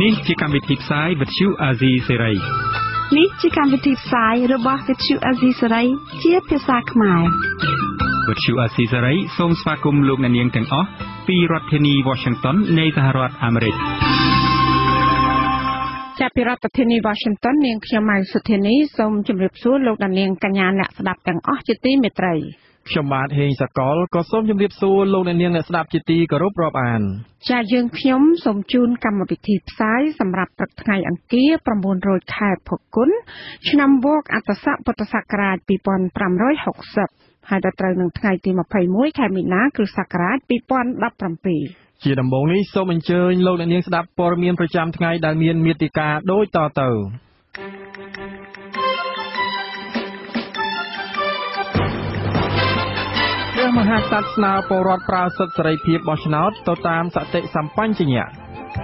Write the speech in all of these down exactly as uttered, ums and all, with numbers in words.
នេះជាកម្មវិធីផ្សាយវិទ្យុអាស៊ីសេរីនេះជាកម្មវិធីផ្សាយរបស់វិទ្យុអាស៊ីសេរីជាភាសាខ្មែរវិទ្យុអាស៊ីសេរីសូមស្វាគមន៍លោកអ្នកនាងទាំងអស់ពីរដ្ឋធានី Washington នៃសហរដ្ឋអាមេរិកចាប់ពីរដ្ឋធានី Washington នាងខ្ញុំម៉ៅសុធានីសូមជម្រាបសួរលោកអ្នកនាងកញ្ញាអ្នកស្ដាប់ទាំងអស់ជាទីមេត្រីខ្ញុំបាទហេងសកលក៏សូមជម្រាបសួរលោកអ្នកនាងអ្នកស្ដាប់ជាទីគោរពរាប់អានចាយើងខ្ញុំសូមជូនកម្មវិធីផ្សាយសម្រាប់ព្រឹកថ្ងៃអង្គារប្រាំបួនរោចខែភគុនឆ្នាំវកអត្តស័កពុទ្ធសករាជពីរពាន់ប្រាំរយហកសិបហើយដល់ត្រូវនឹងថ្ងៃទីម្ភៃមួយខែមីនាគ្រិស្តសករាជពីរពាន់ដប់ប្រាំពីរជាដំបូងនេះសូមអញ្ជើញលោកអ្នកនាងស្ដាប់ព័ត៌មានប្រចាំថ្ងៃដែលមានមាតិកាដូចតទៅព្រះមហាក្សត្រស្នើពលរដ្ឋប្រើសិទ្ធិសេរីភាពបោះឆ្នោតទៅតាមសតិសម្បញ្ញៈ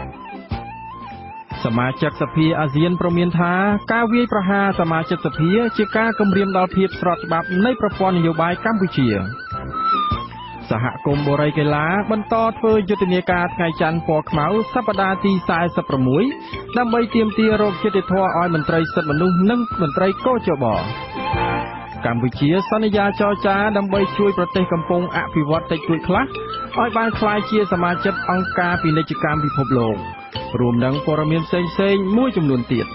សមាជិកសភាអាស៊ានព្រមានថាការវាយប្រហារសមាជិកសភាជាការគំរាមដល់ភាពស្របច្បាប់នៃប្រព័ន្ធនយោបាយកម្ពុជាសហគមន៍បូរីកីឡាបន្តធ្វើយុទ្ធនាការថ្ងៃច័ន្ទពណ៌ខ្មៅសប្តាហ៍ទីសែនសិបប្រាំមួយដើម្បីទាមទាររកយុត្តិធម៌ឲ្យមន្ត្រីសិទ្ធិមនុស្សនិងមន្ត្រីកោជបកម្ពុជាសន្យាចរចាដើម្បីជួយប្រទេសកំពុងអភិវឌ្ឍតិចតួចខ្លះឲ្យបានក្លាយជាសមាជិកអង្គការពាណិជ្ជកម្មពិភពលោករួមនឹងព័ត៌មានផ្សេងៗមួយចំនួនទៀត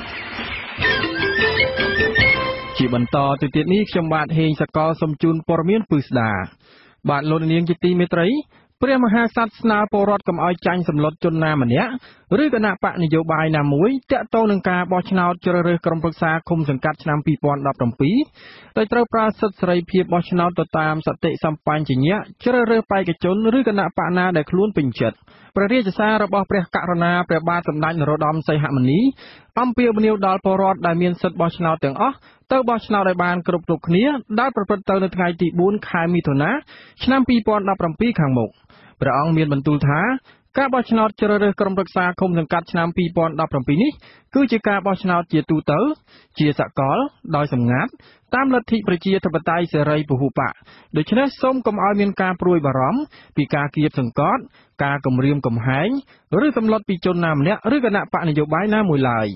ជាបន្តទៅទៀតនេះខ្ញុំបាទហេងសកលសូមជូនព័ត៌មានពិស្ដាបាទលោកនាងជាទីមេត្រីព្រះមហាក្សត្រស្នើពលរដ្ឋកុំឲ្យចាញ់សម្លុតជនណាម្នាក់ឬគណៈបកនយោបាយណាមួយតាក់ទងនឹងការបោះឆ្នោតជ្រើសរើសក្រុមប្រឹក្សាឃុំសង្កាត់ឆ្នាំពីរពាន់ដប់ប្រាំពីរដោយត្រូវប្រើសិទ្ធិសេរីភាពបោះឆ្នោតទៅតាមសតិសម្បញ្ញៈជ្រើសរើសបេក្ខជនឬគណៈបកណាដែលខ្លួនពេញចិត្តព្រះរាជសាររបស់ព្រះករុណាព្រះបាទសម្ដេចនរោត្តមសីហមុនីអំពាវនាវដល់ពលរដ្ឋដែលមានសិទ្ធិបោះឆ្នោតទាំងអស់ទៅបោះឆ្នោតឲ្យបានគ្រប់គ្រប់គ្នាដែលប្រព្រឹត្តទៅនៅថ្ងៃទីបួនខែមិថុនាឆ្នាំពីរពាន់ដប់ប្រាំពីរខាងមុខព្រះអង្គមានបន្ទូលថាការបោះឆ្នោតជ្រើសរើសក្រុមប្រឹក្សាឃុំសង្កាត់ឆ្នាំពីរពាន់ដប់ប្រាំពីរនេះគឺជាការបោះឆ្នោតជាទូទៅជាសកលដោយសម្ងាត់តាមលទ្ធិប្រជាធិបតេយ្យសេរីពហុបកដូច្នេះសូមកុំឲ្យមានការព្រួយបារម្ភពីការគៀបសង្កត់ការគំរាមកំហែងឬសម្លុតពីជនណាម្នាក់ឬគណៈបកនយោបាយណាមួយឡើយ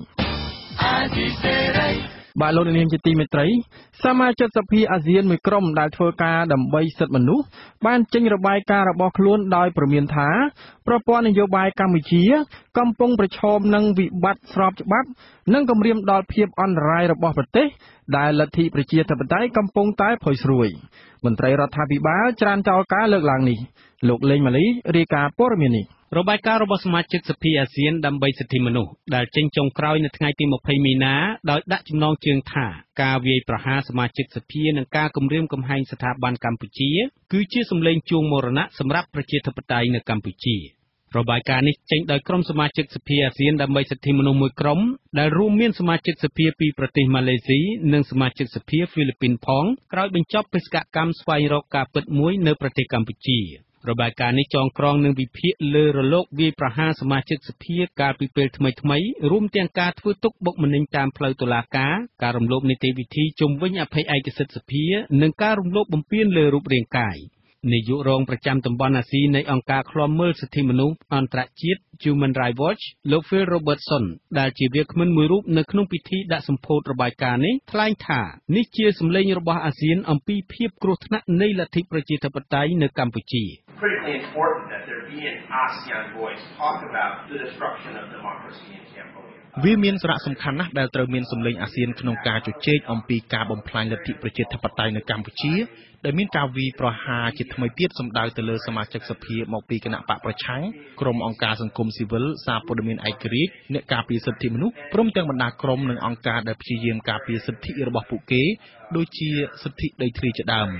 បាទលោកនាងជាទីមេត្រីសមាជិកសភាអាស៊ានមួយក្រុមដែលធ្វើការដើម្បីសិទ្ធិមនុស្សបានចេញរបាយការណ៍របស់ខ្លួនដោយព្រមានថាប្រព័ន្ធនយោបាយកម្ពុជាកំពុងប្រឈមនឹងវិបត្តិស្របច្បាប់និងគំរាមដល់ភាពអន្តរាយរបស់ប្រទេសដែលលទ្ធិប្រជាធិបតេយ្យកំពុងតែផុយស្រួយមន្ត្រីរដ្ឋាភិបាលច្រានចោលការលើកឡើងនេះលោកលេងម៉ាលីរាយការណ៍ព័ត៌មាននេះរបាយការណ៍របស់សមាជិកសភាអាស៊ានដើម្បីសិទ្ធិមនុស្សដែលចេញចុងក្រោយនៅថ្ងៃទីម្ភៃមីនាដោយដាក់ចំណងជើងថាការវាយប្រហារសមាជិកសភានិងការគំរាមកំហែងស្ថាប័នកម្ពុជាគឺជាសម្លេងជួងមរណៈសម្រាប់ប្រជាធិបតេយ្យនៅកម្ពុជារបាយការណ៍នេះចេញដោយក្រុមសមាជិកសភាអាស៊ានដើម្បីសិទ្ធិមនុស្សមួយក្រុមដែលរួមមានសមាជិកសភាពីប្រទេសម៉ាឡេស៊ីនិងសមាជិកសភាហ្វីលីពីនផងក្រោយបញ្ចប់បេសកកម្មស្វែងរកការពិតមួយនៅប្រទេសកម្ពុជារបាយការណ៍នេះចងក្រងនឹងវិភាគលើរលកវាយប្រហារសមាជិកសភាកាលពីពេលថ្មីៗរួមទាំងការធ្វើទុកបុកម្នេញតាមផ្លូវតុលាការការរំលោភនីតិវិធីជំវិញអភ័យឯកសិទ្ធិសភានិងការរំលោភបំពានលើរូបរាងកាយនាយករងប្រចាំតំបន់អាស៊ីនៃអង្គការឃ្លាំមើលសិទ្ធិមនុស្សអន្តរជាតិ Human Rights Watch លោក Phil Robertson ដែលជាវាគ្មិនមួយរូបនៅក្នុងពិធីដាក់សម្ពោធរបាយការណ៍នេះថ្លែងថានេះជាសម្លេងរបស់អាស៊ានអំពីភាពគ្រោះថ្នាក់នៃលទ្ធិប្រជាធិបតេយ្យនៅកម្ពុជា critically important that there be an ASEAN voice talk about the destruction of democracy in Cambodia. វាមានសារៈសំខាន់ណាស់ដែលត្រូវមានសម្លេងអាស៊ានក្នុងការជជែកអំពីការបំផ្លាញលទ្ធិប្រជាធិបតេយ្យនៅកម្ពុជាដែលមានការវាយប្រហារជាថ្មីទៀតសម្ដៅទៅលើសមាជិកសភាមកពីគណៈបកប្រឆាំងក្រុមអង្គការសង្គមស៊ីវិលសារព័ត៌មានឯករាជ្យអ្នកការពារសិទ្ធិមនុស្សព្រមទាំងបណ្ដាក្រុមនិងអង្គការដែលព្យាយាមការពារសិទ្ធិរបស់ពួកគេដូចជាសិទ្ធិដីធ្លីជាដើម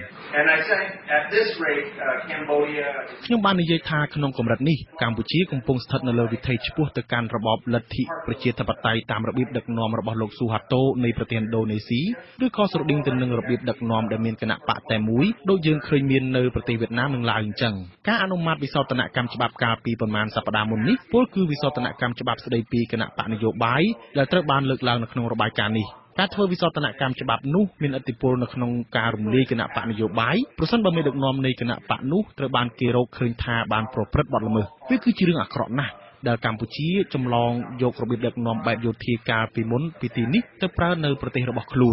ខ្ញុំបាននិយាយថាក្នុងកម្រិតនេះកម្ពុជាកំពុងស្ថិតនៅលើវិថីឆ្ពោះទៅកាន់របបលទ្ធិប្រជាធិបតេយ្យតាមរបៀបដឹកនាំរបស់លោកស៊ូហាតូនៃប្រទេសឥណ្ឌូនេស៊ីឬក៏ស្រដៀងទៅនឹងរបៀបដឹកនាំដែលមានគណៈបកតែមួយដូចយើងឃើញមាននៅប្រទេសវៀតណាមនិងឡាវអញ្ចឹងការអនុម័តវិសោធនកម្មច្បាប់កាលពីប្រមាណសប្តាហ៍មុននេះពលគឺវិសោធនកម្មច្បាប់ស្តីពីគណៈបកនយោបាយដែលត្រូវបានលើកឡើងនៅក្នុងរបាយការណ៍នេះការធ្វើវិសោធនកម្មច្បាប់នោះមានឥទ្ធិពលនៅក្នុងការរំលាយគណៈបកនយោបាយប្រសិនបើមេដឹកនាំនៃគណៈបកនោះត្រូវបានគេរកឃើញថាបានប្រព្រឹត្តបទល្មើសវាគឺជារឿងអាក្រក់ណាស់ដែលកម្ពុជាចម្លងយករបៀបដឹកនាំបែបយោធាកាលពីមុនពីទីនេះទៅប្រើនៅប្រទេសរបស់ខ្លួន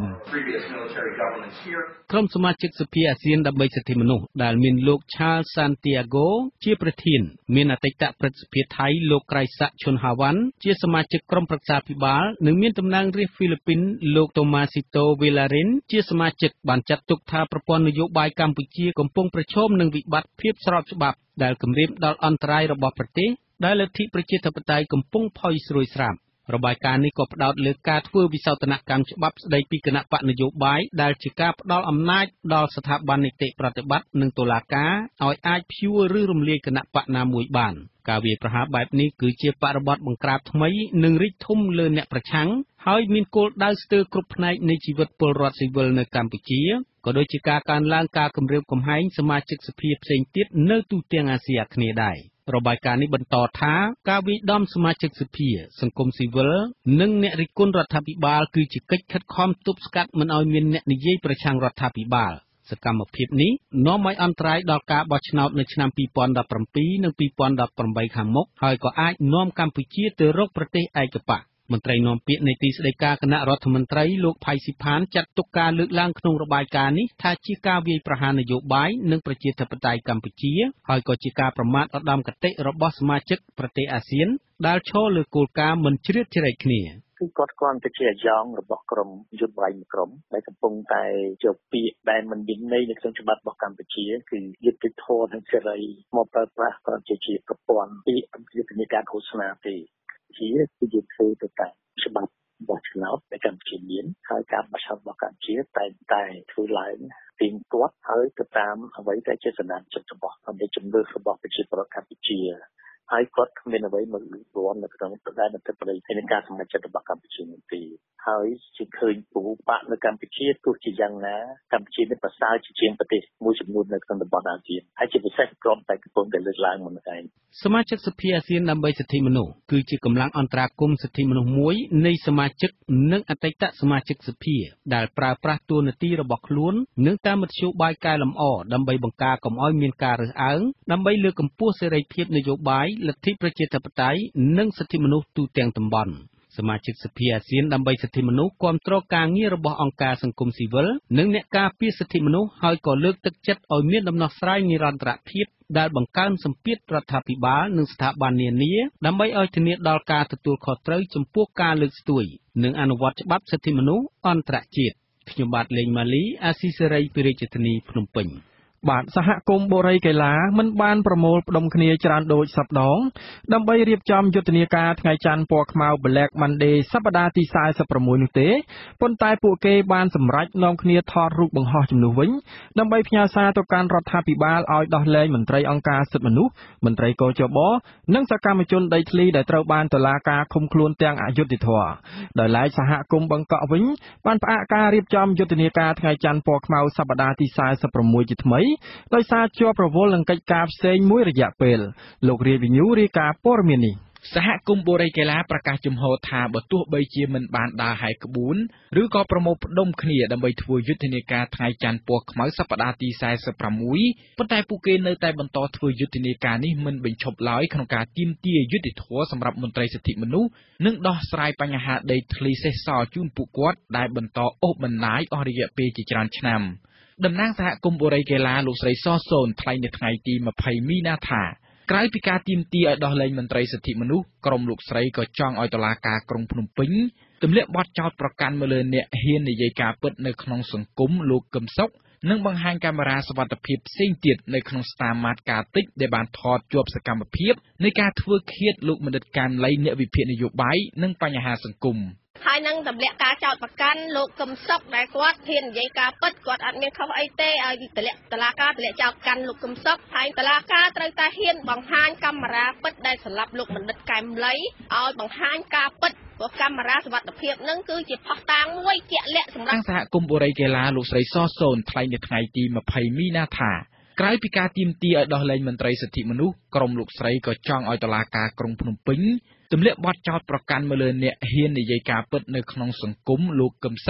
ក្រុមសមាជិកសភាអាស៊ានដើម្បីសិទ្ធិមនុស្សដែលមានលោក Charles Santiago ជាប្រធានមានអតីតប្រតិសភាថៃលោកក្រៃសាក់ឈុនហាវ៉ាន់ជាសមាជិកក្រុមប្រឹក្សាភិបាលនិងមានតំណាងរាស្ត្រហ្វីលីពីនលោក Tomasito Villarin ជាសមាជិកបានចាត់ទុកថាប្រព័ន្ធនយោបាយកម្ពុជាកំពុងប្រឈមនឹងវិបត្តិភាពស្របច្បាប់ដែលគំរាមដល់អន្តរាយរបស់ប្រទេសដែលលទ្ធិប្រជាធិបតេយ្យកំពុងផុយស្រួយស្រាប់របាយការណ៍នេះក៏ផ្ដោតលើការធ្វើវិសោធនកម្មច្បាប់ស្ដីពីគណៈបកនយោបាយដែលជាការផ្ដល់អំណាចដល់ស្ថាប័ននីតិប្រតិបត្តិនិងតុលាការឲ្យអាចព្យួរឬរំលាយគណៈបកណាមួយបានការវាយប្រហារបែបនេះគឺជាបរិបទបង្ក្រាបថ្មីនិងរីកធំលើអ្នកប្រឆាំងហើយមានគោលដៅស្ទើរគ្រប់ផ្នែកនៃជីវិតពលរដ្ឋស៊ីវិលនៅកម្ពុជាក៏ដូចជាការកើនឡើងការគំរាមកំហែងសមាជិកសភាផ្សេងទៀតនៅទូទាំងអាស៊ីអាគ្នេយ៍ដែររបាយការណ៍នេះបន្តថាការវាយដំសមាជិកសភាសង្គមស៊ីវិលនិងអ្នករិះគន់រដ្ឋាភិបាលគឺជាកិច្ចខិតខំទប់ស្កាត់មិនឲ្យមានអ្នកនិយាយប្រឆាំងរដ្ឋាភិបាលសកម្មភាពនេះនាំឲ្យអន្តរាយដល់ការបោះឆ្នោតនៅឆ្នាំពីរពាន់ដប់ប្រាំពីរនិងពីរពាន់ដប់ប្រាំបីខាងមុខហើយក៏អាចនាំកម្ពុជាទៅរកប្រទេសឯកបកមន្ត្រីនាំពាក្យនៃទីស្តីការគណៈរដ្ឋមន្ត្រីលោកផៃស៊ីផានចាត់ទុកការលើកឡើងក្នុងរបាយការណ៍នេះថាជាការវាយប្រហារនយោបាយនិងប្រជាធិបតេយ្យកម្ពុជាហើយក៏ជាការប្រមាថឧត្តមគតិរបស់សមាជិកប្រទេសអាស៊ានដែលឈរលើគោលការណ៍មិនជ្រៀតជ្រែកគ្នាគឺគាត់គ្រាន់តែជាអាយ៉ងរបស់ក្រមយុទ្ធវាយមួយក្រមដែលកំពុងតែចូលពាក្យដែលមិនមានន័យនៅក្នុងច្បាប់របស់កម្ពុជាគឺយុទ្ធធម៌និងសេរីមកប្រើប្រាស់គ្រាន់តែជាប្រព័ន្ធពាក្យយុទ្ធនាការឃោសនាទេជាគឺយុទ្ធធ្វើទៅតាមច្បាប់របស់ឆ្នោតដែលកម្ពុជាមានហើយការបោះឆ្នោតរបស់កម្ពុជាតែតែធ្វើឡើងទៀងទាត់ហើយទៅតាមអ្វីដែលជាសញ្ញាចិត្តរបស់នៃជំនឿរបស់ប្រជាពលរដ្ឋកម្ពុជាហើយគាត់គ្មានអ្វីមករួមនៅក្នុងប្រដានទឹកប្រៃនៃការសម្រេចចិត្តរបស់កម្ពុជានោះទេហើយជាឃើញពូបាក់នៅកម្ពុជាទោះជាយ៉ាងណាកម្ពុជាមានប្រសើរជាងប្រទេសមួយចំនួននៅក្នុងតំបន់អាស៊ានហើយជាពិសេសក្រុមតែកំពុងតែលើកឡើងមកឯងសមាជិកសភាអាស៊ានដើម្បីសិទ្ធិមនុស្សគឺជាកម្លាំងអន្តរាគមន៍សិទ្ធិមនុស្សមួយនៃសមាជិកនិងអតីតសមាជិកសភាដែលប្រើប្រាស់តួនាទីរបស់ខ្លួននិងតាមមធ្យោបាយកែលម្អដើម្បីបង្ការកុំឲ្យមានការរើសអើងដើម្បីលើកកម្ពស់សេរីភាពនយោបាយលទ្ធិប្រជាធិបតេយ្យនិងសិទ្ធិមនុស្សទូទាំងតំបន់សមាជិកសភាអាស៊ានដើម្បីសិទ្ធិមនុស្សគាំទ្រការងាររបស់អង្គការសង្គមស៊ីវិលនិងអ្នកការពារសិទ្ធិមនុស្សហើយក៏លើកទឹកចិត្តឲ្យមានដំណោះស្រាយនិរន្តរភាពដែលបង្កើនសម្ពាធរដ្ឋាភិបាលនិងស្ថាប័ននានាដើម្បីឲ្យធានាដល់ការទទួលខុសត្រូវចំពោះការលើកស្ទួយនិងអនុវត្តច្បាប់សិទ្ធិមនុស្សអន្តរជាតិខ្ញុំបាទលេងម៉ាលីអាស៊ីសេរីពីរាជធានីភ្នំពេញបាទសហគមន៍បូរីកេឡាមិនបានប្រមូលផ្ដុំគ្នាច្រើនដូចសប្ដងដើម្បីរៀបចំយុទ្ធនាការថ្ងៃច័ន្ទពណ៌ខ្មៅ Black Monday សប្តាហ៍ទីសែនសិបប្រាំមួយនោះទេប៉ុន្តែពួកគេបានសម្រេចនាំគ្នាថតរូបបង្ហោះជំនួសវិញដើម្បីផ្ញើសារទៅកាន់រដ្ឋាភិបាលឲ្យដោះលែងមន្ត្រីអង្គការសិទ្ធិមនុស្សមន្ត្រីកោជបនិងសកម្មជនដីធ្លីដែលត្រូវបានតុលាការឃុំខ្លួនទាំងអយុត្តិធម៌ដោយឡែកសហគមន៍បង្កក់វិញបានផ្អាកការរៀបចំយុទ្ធនាការថ្ងៃច័ន្ទពណ៌ខ្មៅសប្តាហ៍ទីសែនសិបប្រាំមួយជាថ្មីដោយសារជាប់រវល់នឹងកិច្ចការផ្សេងមួយរយៈពេលលោករាជវិញ្ញូរាយការណ៍ព័ត៌មាននេះសហគមន៍បូរីកេឡាប្រកាសជំហរថាបើទោះបីជាមិនបានដើរហែកក្បួនឬក៏ប្រមូលផ្ដុំគ្នាដើម្បីធ្វើយុទ្ធនាការថ្ងៃច័ន្ទពណ៌ខ្មៅសប្តាហ៍ទីសែនសិបប្រាំមួយប៉ុន្តែពួកគេនៅតែបន្តធ្វើយុទ្ធនាការនេះមិនបញ្ឈប់ឡើយក្នុងការទាមទារយុត្តិធម៌សម្រាប់មន្ត្រីសិទ្ធិមនុស្សនិងដោះស្រាយបញ្ហាដីធ្លីសេសសល់ជូនពួកគាត់ដែលបន្តអូសបន្លាយអស់រយៈពេលជាច្រើនឆ្នាំតំណាងសហគមន៍បូរីកេឡាលោកស្រីសសូនថ្លែងនៅថ្ងៃទីម្ភៃមីនាថាក្រៅពីការទាមទារឲ្យដោះលែងមន្ត្រីសិទ្ធិមនុស្សក្រុមលោកស្រីក៏ចង់ឲ្យតុលាការក្រុងភ្នំពេញទម្លាក់បទចោទប្រកាន់មកលើអ្នកហ៊ាននិយាយការពិតនៅក្នុងសង្គមលោកកឹមសុខនិងបង្ហាញកាមេរ៉ាសុវត្ថិភាពផ្សេងទៀតនៅក្នុងស្តាម៉ាតការតិចដែលបានថតជាប់សកម្មភាពនៃការធ្វើឃាតលោកមនិតកាមលីអ្នកវិភាគនយោបាយនិងបញ្ហាសង្គមហើយនឹងទម្លាក់ការចោទប្រកាន់លោកកឹមសុខដែលគាត់ហ៊ាននិយាយការពិតគាត់អត់មានខុសអីទេឲ្យទម្លាក់តុលាការទម្លាក់ចោទប្រកាន់លោកកឹមសុខហើយតុលាការត្រូវតែហ៊ានបង្ហាញកាមេរ៉ាពិតដែលសម្រាប់លោកមនិតកែមលីឲ្យបង្ហាញការពិតព្រោះកាមេរ៉ាសុវត្ថិភាពនឹងគឺជាផុសតាងមួយជាក់លាក់សម្រាប់សហគមន៍បូរីកេឡាលោកស្រីសសូនថ្លែងនៅថ្ងៃទីម្ភៃមីនាថាក្រៅពីការទាមទារឲ្យដោះលែងមន្ត្រីសិទ្ធិមនុស្សក្រុមលោកស្រីក៏ចង់ឲ្យតុលាការក្រុងភ្នំពេញទម្លាក់បទចោទប្រកាន់មកលើអ្នកហ៊ាននិយាយការពិតនៅក្នុងសង្គមលោកកឹមសុខ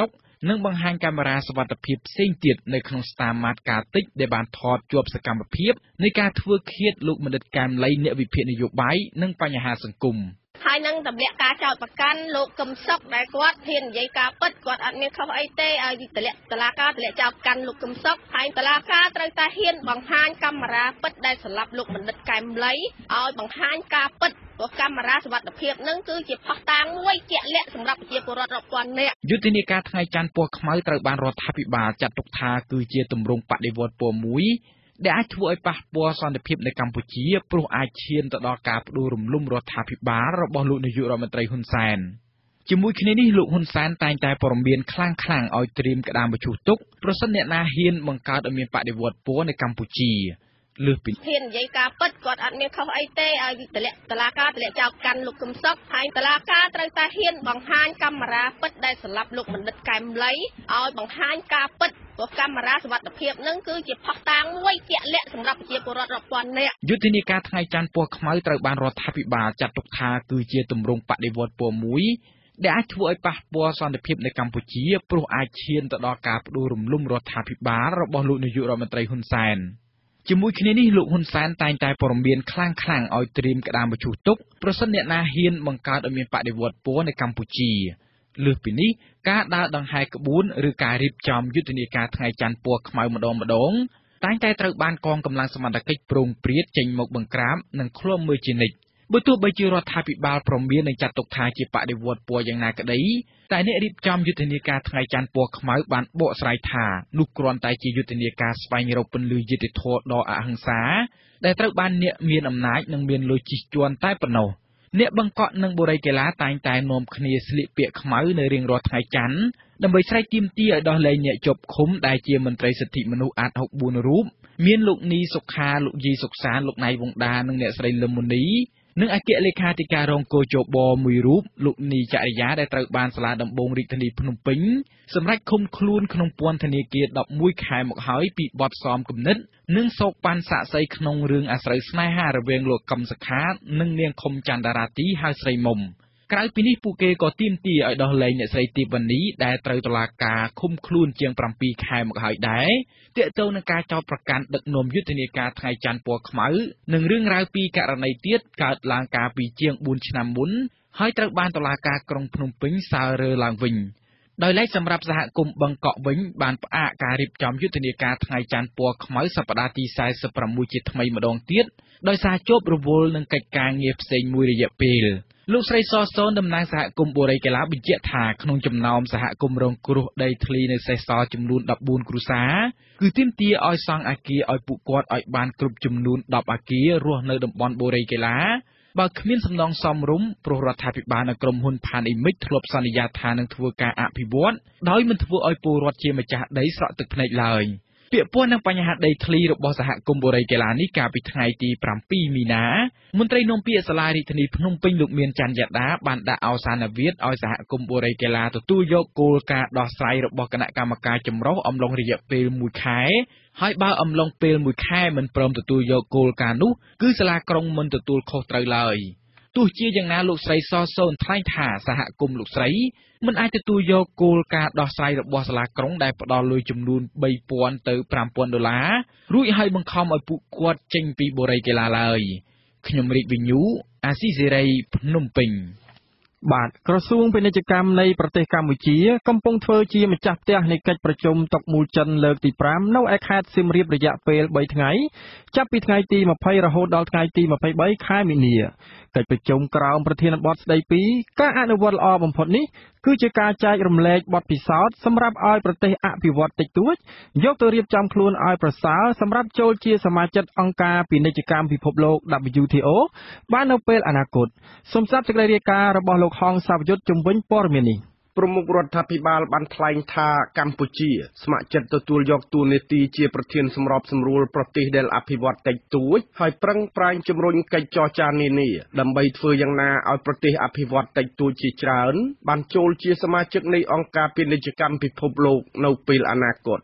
និងបង្ហាញកាមេរ៉ាសុវត្ថិភាពផ្សេងទៀតនៅក្នុងស្តាម៉ាតការតិចដែលបានថតជាប់សកម្មភាពនៃការធ្វើឃាតលោកបណ្ឌិតកែមលីអ្នកវិភាគនយោបាយនិងបញ្ហាសង្គមហើយនឹងតម្លាក់ការចោទប្រកាន់លោកកឹមសុខដែលគាត់ហ៊ាននិយាយការពិតគាត់អត់មានខុសអីទេឲ្យតម្លាក់តុលាការតម្លាក់ចោទប្រកាន់លោកកឹមសុខហើយតុលាការត្រូវតែហ៊ានបង្ហាញកាមេរ៉ាពិតដែលសម្រាប់លោកបណ្ឌិតកែមលីឲ្យបង្ហាញការពិតព្រោះកាមេរ៉ាសុវត្ថិភាពនឹងគឺជាផុសតាងមួយជាក់លាក់សម្រាប់ប្រជាពលរដ្ឋរាប់ពាន់នាក់យុទ្ធនាការថ្ងៃច័ន្ទពណ៌ខ្មៅត្រូវបានរដ្ឋាភិបាលចាត់ទុកថាគឺជាទម្រង់បដិវត្តន៍ពណ៌មួយដែលអាចធ្វើឲ្យប៉ះពាល់សន្តិភាពនៅកម្ពុជាព្រោះអាចឈានទៅដល់ការផ្ដួលរំលំរដ្ឋាភិបាលរបស់លោកនាយករដ្ឋមន្ត្រីហ៊ុនសែនជាមួយគ្នានេះលោកហ៊ុនសែនតែងតែព័ត៌មានខ្លាំងៗឲ្យត្រៀមក្តាមបញ្ឈូសទុកប្រសិនអ្នកណាហ៊ានបង្កើតឲ្យមានបដិវត្តន៍ពណ៌នៅកម្ពុជាលើសពីហ៊ាននិយាយការពិតគាត់អត់មានខុសអីទេឲ្យតម្លាក់តុលាការតម្លាក់ចោទកាន់លោកកឹមសុខហើយតុលាការត្រូវតែហ៊ានបង្ហាញកាមេរ៉ាពិតដែលសម្រាប់លោកបណ្ឌិតកែមលីឲ្យបង្ហាញការពិតព្រោះកាមេរ៉ាសុវត្ថិភាពនឹងគឺជាផុសតាងមួយជាក់លាក់សម្រាប់ប្រជាពលរដ្ឋរាប់ពាន់នាក់យុទ្ធនាការថ្ងៃច័ន្ទពណ៌ខ្មៅត្រូវបានរដ្ឋាភិបាលចាត់ទុកថាគឺជាទម្រង់បដិវត្តន៍ពណ៌មួយដែលអាចធ្វើឲ្យប៉ះពាល់សន្តិភាពនៅកម្ពុជាព្រោះអាចឈានទៅដល់ការផ្ដួលរំលំរដ្ឋាភិបាលរបស់លោកនាយករដ្ឋមន្ត្រីហ៊ុនសែនជាមួយគ្នានេះលោកហ៊ុនសែនតែងតែព័ត៌មានខ្លាំងៗឲ្យត្រៀមក្តាមបញ្ឈូសទុកប្រសិនអ្នកណាហ៊ានបង្កើតឲ្យមានបដិវត្តន៍ពណ៌នៅកម្ពុជាលើសពីនេះការដើរដង្ហែក្បួនឬការរៀបចំយុទ្ធនាការថ្ងៃច័ន្ទពណ៌ខ្មៅម្ដងម្ដងតែងតែត្រូវបានកងកម្លាំងសមត្ថកិច្ចប្រងព្រាតចេញមកបង្ក្រាបនិងឃ្លាំមើលជានិច្ចបើទោះបីជារដ្ឋាភិបាលព្រមាននឹងចាត់ទុកថាជាបដិវត្តន៍ពណ៌យ៉ាងណាក្តីតែអ្នករៀបចំយុទ្ធនាការថ្ងៃច័ន្ទពណ៌ខ្មៅបានបកស្រាយថានោះគ្រាន់តែជាយុទ្ធនាការស្វែងរកពន្លឺយុត្តិធម៌ដ៏អហិង្សាដែលត្រូវបានអ្នកមានអំណាចនិងមានលុយជិះជាន់តែប៉ុណ្ណោះអ្នកបង្កក់និងបុរីកីឡាតែងតែនាំគ្នាស្លៀកពាក់ខ្មៅនៅរៀងរាល់ថ្ងៃច័ន្ទដើម្បីស្រែកទាមទារឲ្យដោះលែងអ្នកជាប់ឃុំដែលជាមន្ត្រីសិទ្ធិមនុស្សអាតហុកបួនរូបមានលោកនីសុខាលោកយីសុកសានលោកណៃវងដានិងអ្នកស្រីលឹមមុនីនិងអគ្គលេខាធិការរងកោជបមួយរូបលោកនីចរិយាដែលត្រូវបានសាលាដំបងរាជធានីភ្នំពេញសម្រាប់ឃុំខ្លួនក្នុងពន្ធនាគារដប់មួយខែមកហើយពីបទសំគំនិតនិងសោកប៉ាន់សាក់សីក្នុងរឿងអាស្រូវស្នេហារវាងលោកកឹមសុខានិងនាងខុមចន្ទរាទីហៅស្រីមុំក្រៅពីនេះពួកគេក៏ទាមទារឲ្យដោះលែងអ្នកស្រីទីវណ្ណីដែលត្រូវតុលាការឃុំខ្លួនជាងប្រាំពីរខែមកហើយដែរទាក់ទងនឹងការចោទប្រកាន់ដឹកនាំយុទ្ធនាការថ្ងៃច័ន្ទពណ៌ខ្មៅនិងរឿងរ៉ាវពីរករណីទៀតកើតឡើងកាលពីជាងបួនឆ្នាំមុនហើយត្រូវបានតុលាការក្រុងភ្នំពេញសើរើឡើងវិញដោយឡែកសម្រាប់សហគមន៍បឹងកក់វិញបានផ្អាកការរៀបចំយុទ្ធនាការថ្ងៃច័ន្ទពណ៌ខ្មៅសប្តាហ៍ទីសែនសិបប្រាំមួយជាថ្មីម្ដងទៀតដោយសារជាប់រវល់នឹងកិច្ចការងារផ្សេងមួយរយៈពេលលោកស្រីសសូនតំណាងសហគមន៍បុរីកីឡាបញ្ជាក់ថាក្នុងចំណោមសហគមន៍រងគ្រោះដីធ្លីនៅសេសសល់ចំនួនដប់បួនគ្រួសារគឺទាមទារឲ្យសង់អគារឲ្យពួកគាត់ឲ្យបានគ្រប់ចំនួនដប់អគាររស់នៅតំបន់បុរីកីឡាបើគ្មានសំណងសមរម្យព្រោះរដ្ឋាភិបាលនិងក្រុមហ៊ុនផានអ៊ីមិចធ្លាប់សន្យាថានឹងធ្វើការអភិវឌ្ឍដោយមិនធ្វើឲ្យពលរដ្ឋជាម្ចាស់ដីស្រក់ទឹកភ្នែកឡើយពាក្យពោលនឹងបញ្ហាដីធ្លីរបស់សហគមន៍បុរីកីឡានេះកាលពីថ្ងៃទីប្រាំពីរមីនាមន្ត្រីនាំពាក្យសាលារាជធានីភ្នំពេញលោកមានច័ន្ទយ៉ាដាបានដាក់អវសានវិទ្យឲ្យសហគមន៍បុរីកីឡាទទួលយកគោលការណ៍ដោះស្រាយរបស់គណៈកម្មការចម្រុះអំឡុងរយៈពេលមួយខែហើយបើអំឡុងពេលមួយខែមិនព្រមទទួលយកគោលការណ៍នោះគឺសាលាក្រុងមិនទទួលខុសត្រូវឡើយទោះជាយ៉ាងណាលោកស្រីសសូនថ្លែងថាសហគមន៍លោកស្រីមិនអាចទទួលយកគោលការណ៍ដោះស្រាយរបស់សាលាក្រុងដែលផ្ដល់លុយចំនួនបីពាន់ទៅប្រាំពាន់ដុល្លាររួចហើយបង្ខំឲ្យពួកគាត់ចេញពីបុរីកីឡាឡើយខ្ញុំរីកវិញ្ញូអាស៊ីសេរីភ្នំពេញបាទក្រសួងពាណិជ្ជកម្មនៃប្រទេសកម្ពុជាកំពុងធ្វើជាម្ចាស់ផ្ទះនៃកិច្ចប្រជុំតុមូលចិនលើកទីប្រាំនៅឯខេត្តសៀមរាបរយៈពេលបីថ្ងៃចាប់ពីថ្ងៃទីម្ភៃរហូតដល់ថ្ងៃទីម្ភៃបីខែមីនាកិច្ចប្រជុំក្រោមប្រធានបទស្ដីពីការអនុវត្តល្អបំផុតនេះគឺជាការចែករំលែកបទពិសោធន៍សម្រាប់ឲ្យប្រទេសអភិវឌ្ឍតិចតួចយកទៅរៀបចំខ្លួនឲ្យប្រសើរសម្រាប់ចូលជាសមាជិកអង្គការពាណិជ្ជកម្មពិភពលោក ដប៊្យូ ធី អូ បាននៅពេលអនាគតសូមស្ដាប់សេចក្តីរាយការណ៍របស់លោកហងសាវយុទ្ធជំវិញព័ត៌មាននេះប្រមុខរដ្ឋាភិបាលបានថ្លែងថាកម្ពុជាស្ម័គ្រចិត្តទទួលយកតួនាទីជាប្រធានសម្របសម្រួលប្រទេសដែលអភិវឌ្ឍតិចតួចហើយប្រឹងប្រែងជំរុញកិច្ចចរចានានាដើម្បីធ្វើយ៉ាងណាឲ្យប្រទេសអភិវឌ្ឍតិចតួចជាច្រើនបានចូលជាសមាជិកនៃអង្គការពាណិជ្ជកម្មពិភពលោកនៅពេលអនាគត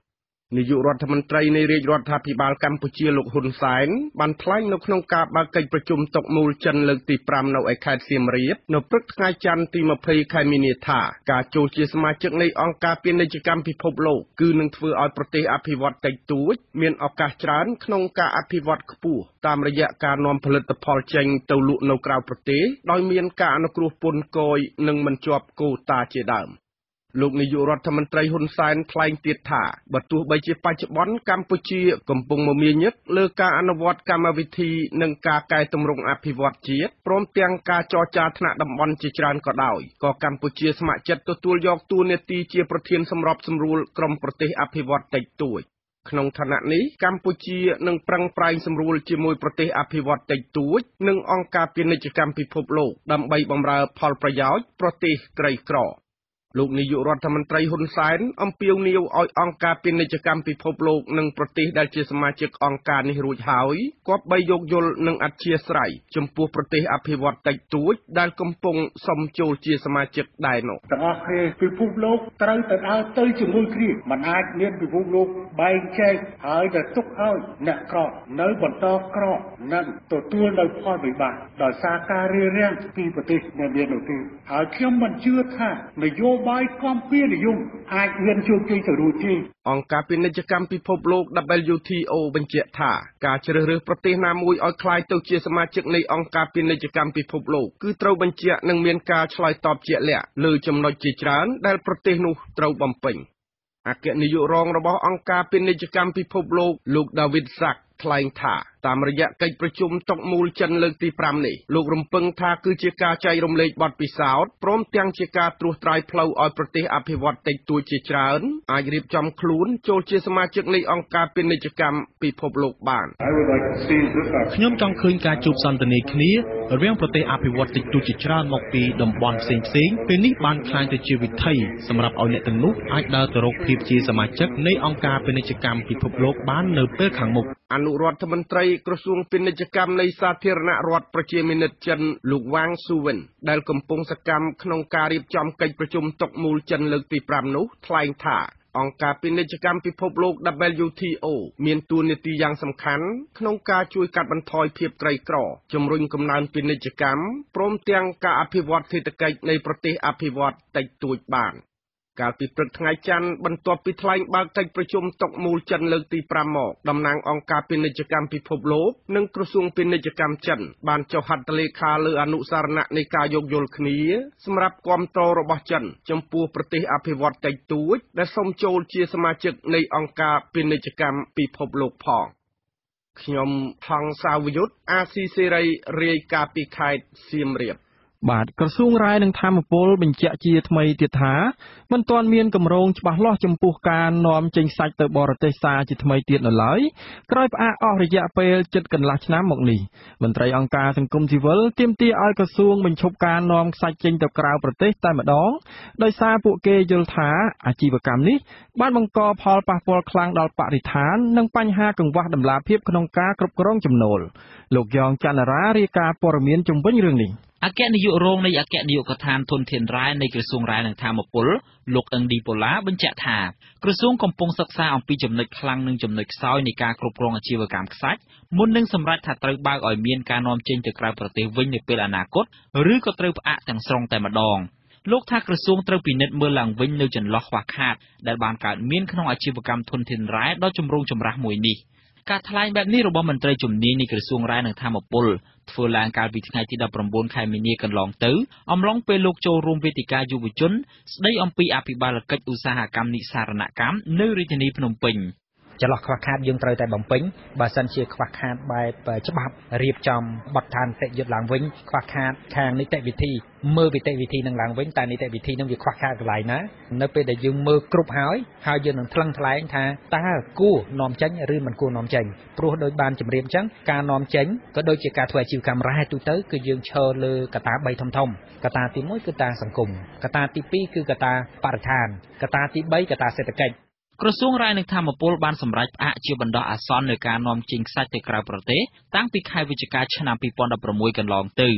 នាយករដ្ឋមន្ត្រីនៃរាជរដ្ឋាភិបាលកម្ពុជាលោកហ៊ុនសែនបានថ្លែងនៅក្នុងការបើកកិច្ចប្រជុំតុមូលចិនលើកទីfiveនៅឯខេត្តសៀមរាបនៅព្រឹកថ្ងៃច័ន្ទទីtwentyខែមីនាថាការចូលជាសមាជិកនៃអង្គការពាណិជ្ជកម្មពិភពលោកគឺនឹងធ្វើឲ្យប្រទេសអភិវឌ្ឍតិចតួចមានឱកាសច្រើនក្នុងការអភិវឌ្ឍខ្ពស់តាមរយៈការនាំផលិតផលចេញទៅលក់នៅក្រៅប្រទេសដោយមានការអនុគ្រោះពន្ធគយនិងមិនជាប់កូតាជាដើមលោកនាយករដ្ឋមន្ត្រីហ៊ុនសែនថ្លែងទៀតថាបើទោះបីជាបច្ចុប្បន្នកម្ពុជាកំពុងមមាញឹកលើការអនុវត្តកម្មវិធីនិងការកែតម្រង់អភិវឌ្ឍជាតិព្រមទាំងការចរចាថ្នាក់តំបន់ជាច្រើនក៏ដោយក៏កម្ពុជាស្ម័គ្រចិត្តទទួលយកតួនាទីជាប្រធានសម្របសម្រួលក្រុមប្រទេសអភិវឌ្ឍតិចតួចក្នុងឋានៈនេះកម្ពុជានឹងប្រឹងប្រែងសម្រួលជាមួយប្រទេសអភិវឌ្ឍតិចតួចនិងអង្គការពាណិជ្ជកម្មពិភពលោកដើម្បីបម្រើផលប្រយោជន៍ប្រទេសក្រីក្រលោកនាយករដ្ឋមន្ត្រីហ៊ុនសែនអំពាវនាវឲ្យអង្គការពាណិជ្ជកម្មពិភពលោកនិងប្រទេសដែលជាសមាជិកអង្គការនេះរួចហើយគប្បីយោគយល់និងអធ្យាស្រ័យចំពោះប្រទេសអភិវឌ្ឍតិចតួចដែលកំពុងសុំចូលជាសមាជិកដែរនោះទាំងអស់គ្នាពិភពលោកត្រូវតែដើរទៅជាមួយគ្នាមិនអាចមានពិភពលោកបែងចែកហើយទៅទុកឲ្យអ្នកក្រនៅបន្តក្រនិងទទួលនៅផលវិបាកដោយសារការរារាំងពីប្រទេសនានានោះទេហើយខ្ញុំមិនជឿថានយោបាយគាំពៀនិយមអាចមានជោគជ័យទៅរួចទេអង្គការពាណិជ្ជកម្មពិភពលោក W T O បញ្ជាក់ថាការជ្រើសរើសប្រទេសណាមួយឲ្យក្លាយទៅជាសមាជិកនៃអង្គការពាណិជ្ជកម្មពិភពលោកគឺត្រូវបញ្ជាក់និងមានការឆ្លើយតបជាក់លាក់លើចំណុចជាច្រើនដែលប្រទេសនោះត្រូវបំពេញអគ្គនាយករងរបស់អង្គការពាណិជ្ជកម្មពិភពលោកលោក David Sack ថ្លែងថាតាមរយៈកិច្ចប្រជុំតុមូលចិនលើកទីfiveនេះលោករំពឹងថាគឺជាការចែករំលែកបទពិសោធន៍ព្រមទាំងជាការត្រួសត្រាយផ្លូវឲ្យប្រទេសអភិវឌ្ឍតិចតួចជាច្រើនអាចរៀបចំខ្លួនចូលជាសមាជិកនៃអង្គការពាណិជ្ជកម្មពិភពលោកបានខ្ញុំចង់ឃើញការជួបសន្ទនាគ្នារវាងប្រទេសអភិវឌ្ឍតិចតួចជាច្រើនមកពីតំបន់ផ្សេងៗពេលនេះបានក្លាយទៅជាវិថីសម្រាប់ឲ្យអ្នកទាំងនោះអាចដើរទៅរកភាពជាសមាជិកនៃអង្គការពាណិជ្ជកម្មពិភពលោកបាននៅពេលខាងមុខអនុរដ្ឋមន្ត្រីក្រសួងពាណិជ្ជកម្មនៃសាធារណរដ្ឋប្រជាមានិតចិនលោកវ៉ាងស៊ូវិនដែលកំពុងសកម្មក្នុងការរៀបចំកិច្ចប្រជុំតុមូលចិនលើកទីfiveនោះថ្លែងថាអង្គការពាណិជ្ជកម្មពិភពលោក W T O មានតួនាទីយ៉ាងសំខាន់ក្នុងការជួយកាត់បន្ថយភាពក្រីក្រជំរុញកំណើនពាណិជ្ជកម្មព្រមទាំងការអភិវឌ្ឍសេដ្ឋកិច្ចនៃប្រទេសអភិវឌ្ឍតិចតួចបានកាលពីព្រឹកថ្ងៃច័ន្ទបន្ទាប់ពីថ្លែងបើកកិច្ចប្រជុំតុមូលចិនលើកទីfiveមកតំណាងអង្គការពាណិជ្ជកម្មពិភពលោកនិងក្រសួងពាណិជ្ជកម្មចិនបានចុះហត្ថលេខាលើអនុសារណៈនៃការយោគយល់គ្នាសម្រាប់គាំទ្ររបស់ចិនចំពោះប្រទេសអភិវឌ្ឍតិចតួចដែលសូមចូលជាសមាជិកនៃអង្គការពាណិជ្ជកម្មពិភពលោកផងខ្ញុំថងសាវយុទ្ធអាស៊ីសេរីរាយការណ៍ពីខេត្តសៀមរាបបាទក្រសួងរាយនឹងធម្មពលបញ្ជាក់ជាថ្មីទៀតថាមិនទាន់មានគម្រោងច្បាស់លាស់ចំពោះការនាំចេញសាច់ទៅបរទេសសារជាថ្មីទៀតនៅឡើយក្រោយផ្អាកអស់រយៈពេលជិតកន្លះឆ្នាំមកនេះមន្ត្រីអង្គការសង្គមស៊ីវិលទាមទារឲ្យក្រសួងបញ្ឈប់ការនាំសាច់ចេញទៅក្រៅប្រទេសតែម្ដងដោយសារពួកគេយល់ថាអាជីវកម្មនេះបានបង្កផលប៉ះពាល់ខ្លាំងដល់បរិស្ថាននិងបញ្ហាកង្វះដំណាភាពក្នុងការគ្រប់គ្រងចំណូលលោកយ៉ងច័ន្ទរារាយការណ៍ព័ត៌មានជំវិញរឿងនេះអគ្គនាយករងនៃអគ្គនាយកដ្ឋានធនធានរ៉ែនៃក្រសួងរ៉ែនិងធម្មពលលោកអឹងឌីប៉ូឡាបញ្ជាក់ថាក្រសួងកំពុងសិក្សាអំពីចំណុចខ្លាំងនិងចំណុចខ្សោយនៃការគ្រប់គ្រងអាជីវកម្មខ្សាច់មុននឹងសម្រេចថាត្រូវបើកឲ្យមានការនាំចេញទៅក្រៅប្រទេសវិញនៅពេលអនាគតឬក៏ត្រូវផ្អាកទាំងស្រុងតែម្ដងលោកថាក្រសួងត្រូវពិនិត្យមើលឡើងវិញនៅចន្លោះខ្វះខាតដែលបានកើតមានក្នុងអាជីវកម្មធនធានរ៉ែដ៏ចម្រូងចម្រាសមួយនេះការថ្លែងបែបនេះរបស់មន្ត្រីជំនាញនៃក្រសួងរ៉ែនិងធម្មពលធ្វើឡើងកាលពីថ្ងៃទីnineteenខែមីនាកន្លងទៅអំឡុងពេលលោកចូលរួមវេទិកាយុវជនស្ដីអំពីអភិបាលកិច្ចឧស្សាហកម្មនិស្សារណកម្មនៅរាជធានីភ្នំពេញចន្លោះខ្វះខាតយើងត្រូវតែបំពេញបើសិនជាខ្វះខាតបែបច្បាប់រៀបចំបទដ្ឋានតិយុត្តឡើងវិញខ្វះខាតខាងនីតិវិធីមើលនីតិវិធីនឹងឡើងវិញតែនីតិវិធីនឹងវាខ្វះខាតកន្លែងណានៅពេលដែលយើងមើលគ្រប់ហើយហើយយើងនឹងថ្លឹងថ្លែងថាតើគួរនាំចេញឬមិនគួរនាំចេញព្រោះដោយបានជម្រាបអញ្ចឹងការនាំចេញក៏ដូចជាការធ្វើអាជីវកម្មរ៉ែទូទៅគឺយើងឈរលើកត្តាបីធំធំកត្តាទីoneគឺកត្តាសង្គមកត្តាទីtwoគឺកត្តាបរិស្ថានកត្តាទីthreeកត្តាសេដ្ឋកិច្ចក្រសួងរ៉ែនិងធម្មពលបានសម្រេចផ្អាកជាបណ្ដោះអាសន្ននៃការនាំចេញខ្សាច់ទៅក្រៅប្រទេសតាំងពីខែវិច្ឆិកាឆ្នាំtwo thousand sixteenកន្លងទៅ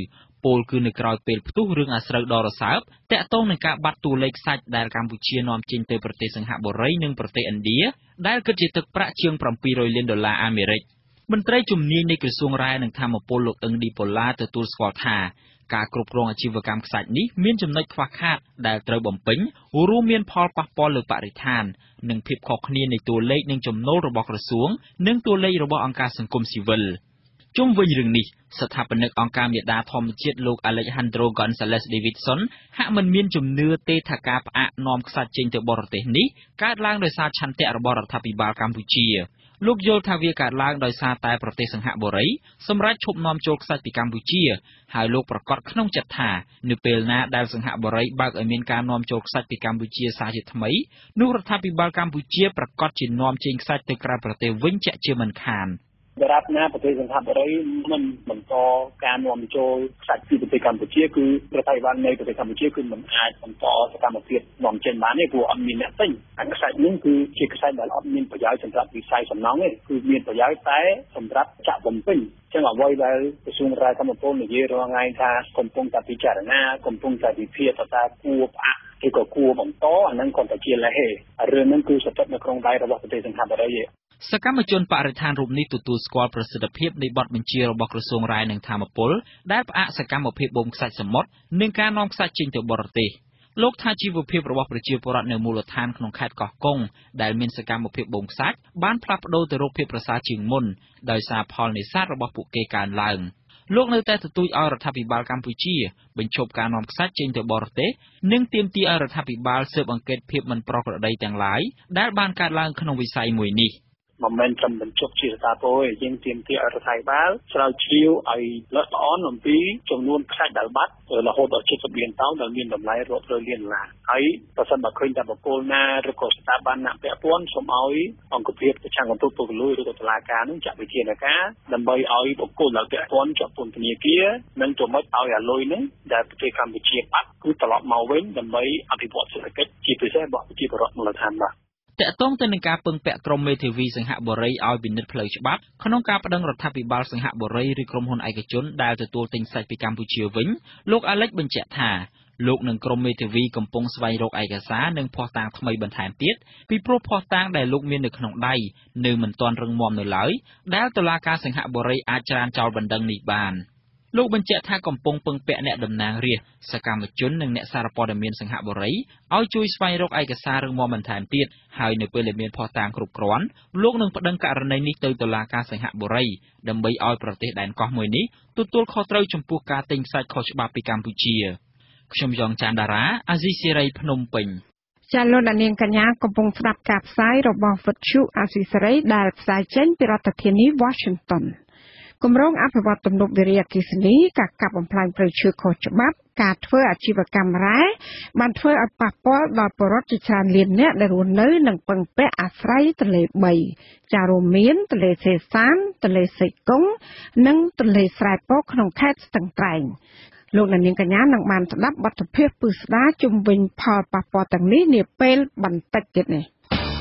ពលគឺនៅក្រៅពេលផ្ទុះរឿងអាស្រូវដរសើបតាក់ទងនឹងការបាត់តួលេខសាច់ដែលកម្ពុជានាំចេញទៅប្រទេសសិង្ហបុរីនិងប្រទេសឥណ្ឌាដែលគិតជាទឹកប្រាក់ជាងseven hundredលានដុល្លារអាមេរិកមន្ត្រីជំនាញនៃក្រសួងរ៉ែនិងធម្មពលលោកអឹងឌីប៉ូឡាទទួលស្គាល់ថាការគ្រប់គ្រងអាជីវកម្មខ្សាច់នេះមានចំណុចខ្វះខាតដែលត្រូវបំពេញរួមមានផលប៉ះពាល់លើបរិស្ថាននិងភាពខុសគ្នានៃតួលេខនិងចំណូលរបស់ក្រសួងនិងតួលេខរបស់អង្គការសង្គមស៊ីវិលជុំវិញរឿងនេះស្ថាបនិកអង្គការមេដាធម្មជាតិលោក Alejandro Gonzalez Davidson ហាក់មិនមានជំនឿទេថាការផ្អាកនាំខ្សាច់ចេញទៅបរទេសនេះកើតឡើងដោយសារឆន្ទៈរបស់រដ្ឋាភិបាលកម្ពុជាលោកយល់ថាវាកើតឡើងដោយសារតែប្រទេសសិង្ហបុរីសម្រាប់ឈប់នាំចូលខ្សាច់ពីកម្ពុជាហើយលោកប្រកាសក្នុងចិត្តថានៅពេលណាដែលសិង្ហបុរីបើកឲ្យមានការនាំចូលខ្សាច់ពីកម្ពុជាសារជាថ្មីនោះរដ្ឋាភិបាលកម្ពុជាប្រកាសជានាំចេញខ្សាច់ទៅក្រៅប្រទេសវិញជាក់ជាមិនខានដរាបណាប្រទេសសិង្ហបុរីមិនបន្តការនាំចូលខ្សាច់ពីប្រទេសកម្ពុជាគឺរដ្ឋាភិបាលនៃប្រទេសកម្ពុជាគឺមិនអាចបន្តសកម្មភាពនាំចេញបានទេព្រោះអត់មានអ្នកទិញអាខ្សាច់នេះគឺជាខ្សាច់ដែលអត់មានប្រយោជន៍សម្រាប់វិស័យសំណង់ទេគឺមានប្រយោជន៍តែសម្រាប់ចាក់បំពេញចឹងអ្វីដែលក្រសួងរាយកម្មពលនិយាយរាល់ថ្ងៃថាកំពុងតែពិចារណាកំពុងតែវិភាគថាគួរផ្អាកឬក៏គួរបន្តអានឹងគាត់តែជាលេសទេរឿងហ្នឹងគឺស្ថិតនៅក្នុងដៃរបស់ប្រទេសសិង្ហបុរីទេសកម្មជនបរិស្ថានរូបនេះទទួលស្គាល់ប្រសិទ្ធភាពនៃបទបញ្ជារបស់ក្រសួងរាយនឹងធម្មពលដែលផ្អាកសកម្មភាពបូមខ្សាច់សមុទ្រនិងការនាំខ្សាច់ចេញទៅបរទេសលោកថាជីវភាពរបស់ប្រជាពលរដ្ឋនៅមូលដ្ឋានក្នុងខេត្តកោះកុងដែលមានសកម្មភាពបូមខ្សាច់បានផ្លាស់ប្ដូរទៅរកភាពប្រសើរជាងមុនដោយសារផលនេសាទរបស់ពួកគេកើនឡើងលោកនៅតែទទូចឲ្យរដ្ឋាភិបាលកម្ពុជាបញ្ឈប់ការនាំខ្សាច់ចេញទៅបរទេសនិងទាមទារឲ្យរដ្ឋាភិបាលស៊ើបអង្កេតភាពមិនប្រក្រតីទាំងឡាយដែលបានកើតឡើងក្នុងវិស័យមួយនេះមិនមែនត្រឹមបញ្ចុះជាស្ថាពរទេយើងទាមទារឲ្យរដ្ឋាភិបាលស្រាវជ្រាវឲ្យល្អិតល្អន់អំពីចំនួនខ្សាច់ដែលបាត់រហូតដល់seventyលានតោនដែលមានតម្លៃរាប់រយលានដុល្លារហើយប្រសិនបើឃើញតែបុគ្គលណាឬក៏ស្ថាប័នណាពាក់ព័ន្ធសូមឲ្យអង្គភាពប្រចាំគំទូតពុករលួយឬក៏តុលាការនឹងចាត់វិធានការដើម្បីឲ្យបុគ្គលដែលពាក់ព័ន្ធជាប់ពន្ធនាគារនិងទៅមកឲ្យអាលុយនឹងដែលប្រទេសកម្ពុជាបាត់គឺត្រឡប់មកវិញដើម្បីអភិវឌ្ឍសេដ្ឋកិច្ចជាពិសេសរបស់ប្រជាពលរដ្ឋមូលដ្ឋានបាទតាក់ទងទៅនឹងការពឹងពាក់ក្រុមមេធាវីសិង្ហបុរីឲ្យពិនិត្យផ្លូវច្បាប់ក្នុងការប្តឹងរដ្ឋាភិបាលសិង្ហបុរីឬក្រុមហ៊ុនឯកជនដែលទទួលទិញសាច់ពីកម្ពុជាវិញលោកអាលិចបញ្ជាក់ថាលោកនិងក្រុមមេធាវីកំពុងស្វែងរកឯកសារនិងភស្តុតាងថ្មីបន្ថែមទៀតពីព្រោះភស្តុតាងដែលលោកមាននៅក្នុងដៃនៅមិនទាន់រឹងមាំនៅឡើយដែលតុលាការសិង្ហបុរីអាចច្រានចោលបណ្ដឹងនេះបានលោកបញ្ជាក់ថាកំពុងពឹងពាក់អ្នកតំណាងរាស្ត្រសកម្មជននិងអ្នកសារព័ត៌មានសិង្ហបុរីឲ្យជួយស្វែងរកឯកសាររឹងមាំបន្ថែមទៀតហើយនៅពេលដែលមានភស្តុតាងគ្រប់គ្រាន់លោកនឹងប្តឹងករណីនេះទៅតុលាការសិង្ហបុរីដើម្បីឲ្យប្រទេសដែនកោះមួយនេះទទួលខុសត្រូវចំពោះការទិញខ្សាច់ខុសច្បាប់ពីកម្ពុជាខ្ញុំយ៉ងច័ន្ទដារាអាស៊ីសេរីភ្នំពេញចាលោកនាងកញ្ញាកំពុងស្ដាប់ការផ្សាយរបស់វិទ្យុអាស៊ីសេរីដែលផ្សាយចេញពីរដ្ឋធានី Washingtonគម្រោងអភិវឌ្ឍទំនប់វារីអគ្គិសនីការកាប់បំផ្លាញព្រៃឈើខុសច្បាប់ការធ្វើអាជីវកម្មរ៉ែបានធ្វើឲ្យប៉ះពាល់ដល់ប្រជាពលរដ្ឋជាច្រើនលានអ្នកដែលរស់នៅនិងពឹងពាក់អាស្រ័យទន្លេ3ចារួមមានទន្លេសេសានទន្លេសេកុងនិងទន្លេស្រែពកក្នុងខេត្តស្ទឹងត្រែងលោកនាងកញ្ញានឹងបានស្ដាប់បទភាពពិស្ដារជុំវិញផលប៉ះពាល់ទាំងនេះនាពេលបន្តិចទៀតនេះ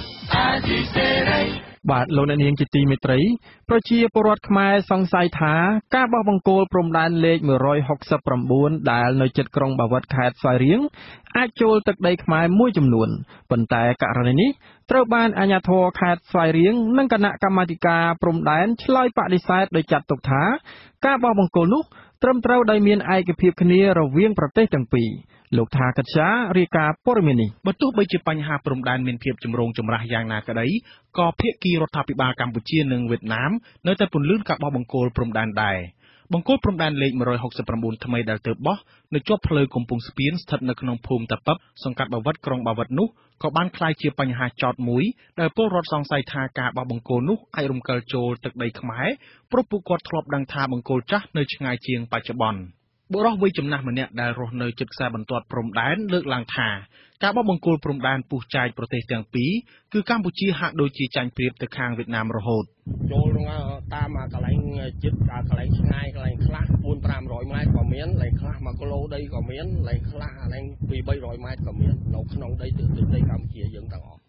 បាទលោកអ្នកនាងជាទីមេត្រីប្រជាពលរដ្ឋខ្មែរសង្ស័យថាការបោះបង្គោលព្រំដែនលេខone sixty-nineដែលនៅជិតក្រុងបាវិតខេត្តស្វាយរៀងអាចចូលទឹកដីខ្មែរមួយចំនួនប៉ុន្តែករណីនេះត្រូវបានអាជ្ញាធរខេត្តស្វាយរៀងនិងគណៈកម្មាធិការព្រំដែនឆ្លើយបដិសេធដោយចាត់ទុកថាការបោះបង្គោលនោះត្រឹមត្រូវដោយមានឯកភាពគ្នារវាងប្រទេសទាំងពីរលោកថាកិត្យារាយការណ៍ព័ត៌មាននេះបើទោះបីជាបញ្ហាព្រំដែនមានភាពចម្រូងចម្រាសយ៉ាងណាក្តីក៏ភាគីរដ្ឋាភិបាលកម្ពុជានិងវៀតណាមនៅតែពន្យាការបោះបង្គោលព្រំដែនដែរបង្គោលព្រំដែនលេខone sixty-nineថ្មីដែលទើបបោះនៅជាប់ផ្លូវកំពង់ស្ពានស្ថិតនៅក្នុងភូមិតាប៉ិបសង្កាត់បាវិតក្រុងបាវិតនោះក៏បានក្លាយជាបញ្ហាចោទមួយដែលពលរដ្ឋសង្ស័យថាការបោះបង្គោលនោះអាចរំកិលចូលទឹកដីខ្មែរព្រោះពួកគាត់ធ្លាប់ដឹងថាបង្គោលចាស់នៅឆ្ងាយជាងបច្ចុប្បន្នបុរសវ័យចំណាស់ម្នាក់ដែលរស់នៅជិតខ្សែបន្ទាត់ព្រំដែនលើកឡើងថាការបោះបង្គោលព្រំដែនពុះចែកប្រទេសទាំងពីរគឺកម្ពុជាហាក់ដូចជាចាញ់ប្រៀបទៅខាងវៀតណាមរហូតចូលតាមកន្លែងជិតកន្លែងឆ្ងាយកន្លែងខ្លះfour to five hundredម៉ែត្រក៏មានកន្លែងខ្លះoneគីឡូដីក៏មានកន្លែងខ្លះកន្លែងtwo to three hundម៉ែត្រក៏មាននៅក្នុងដីទឹកដីកម្ពុជាយើងទាំងអស់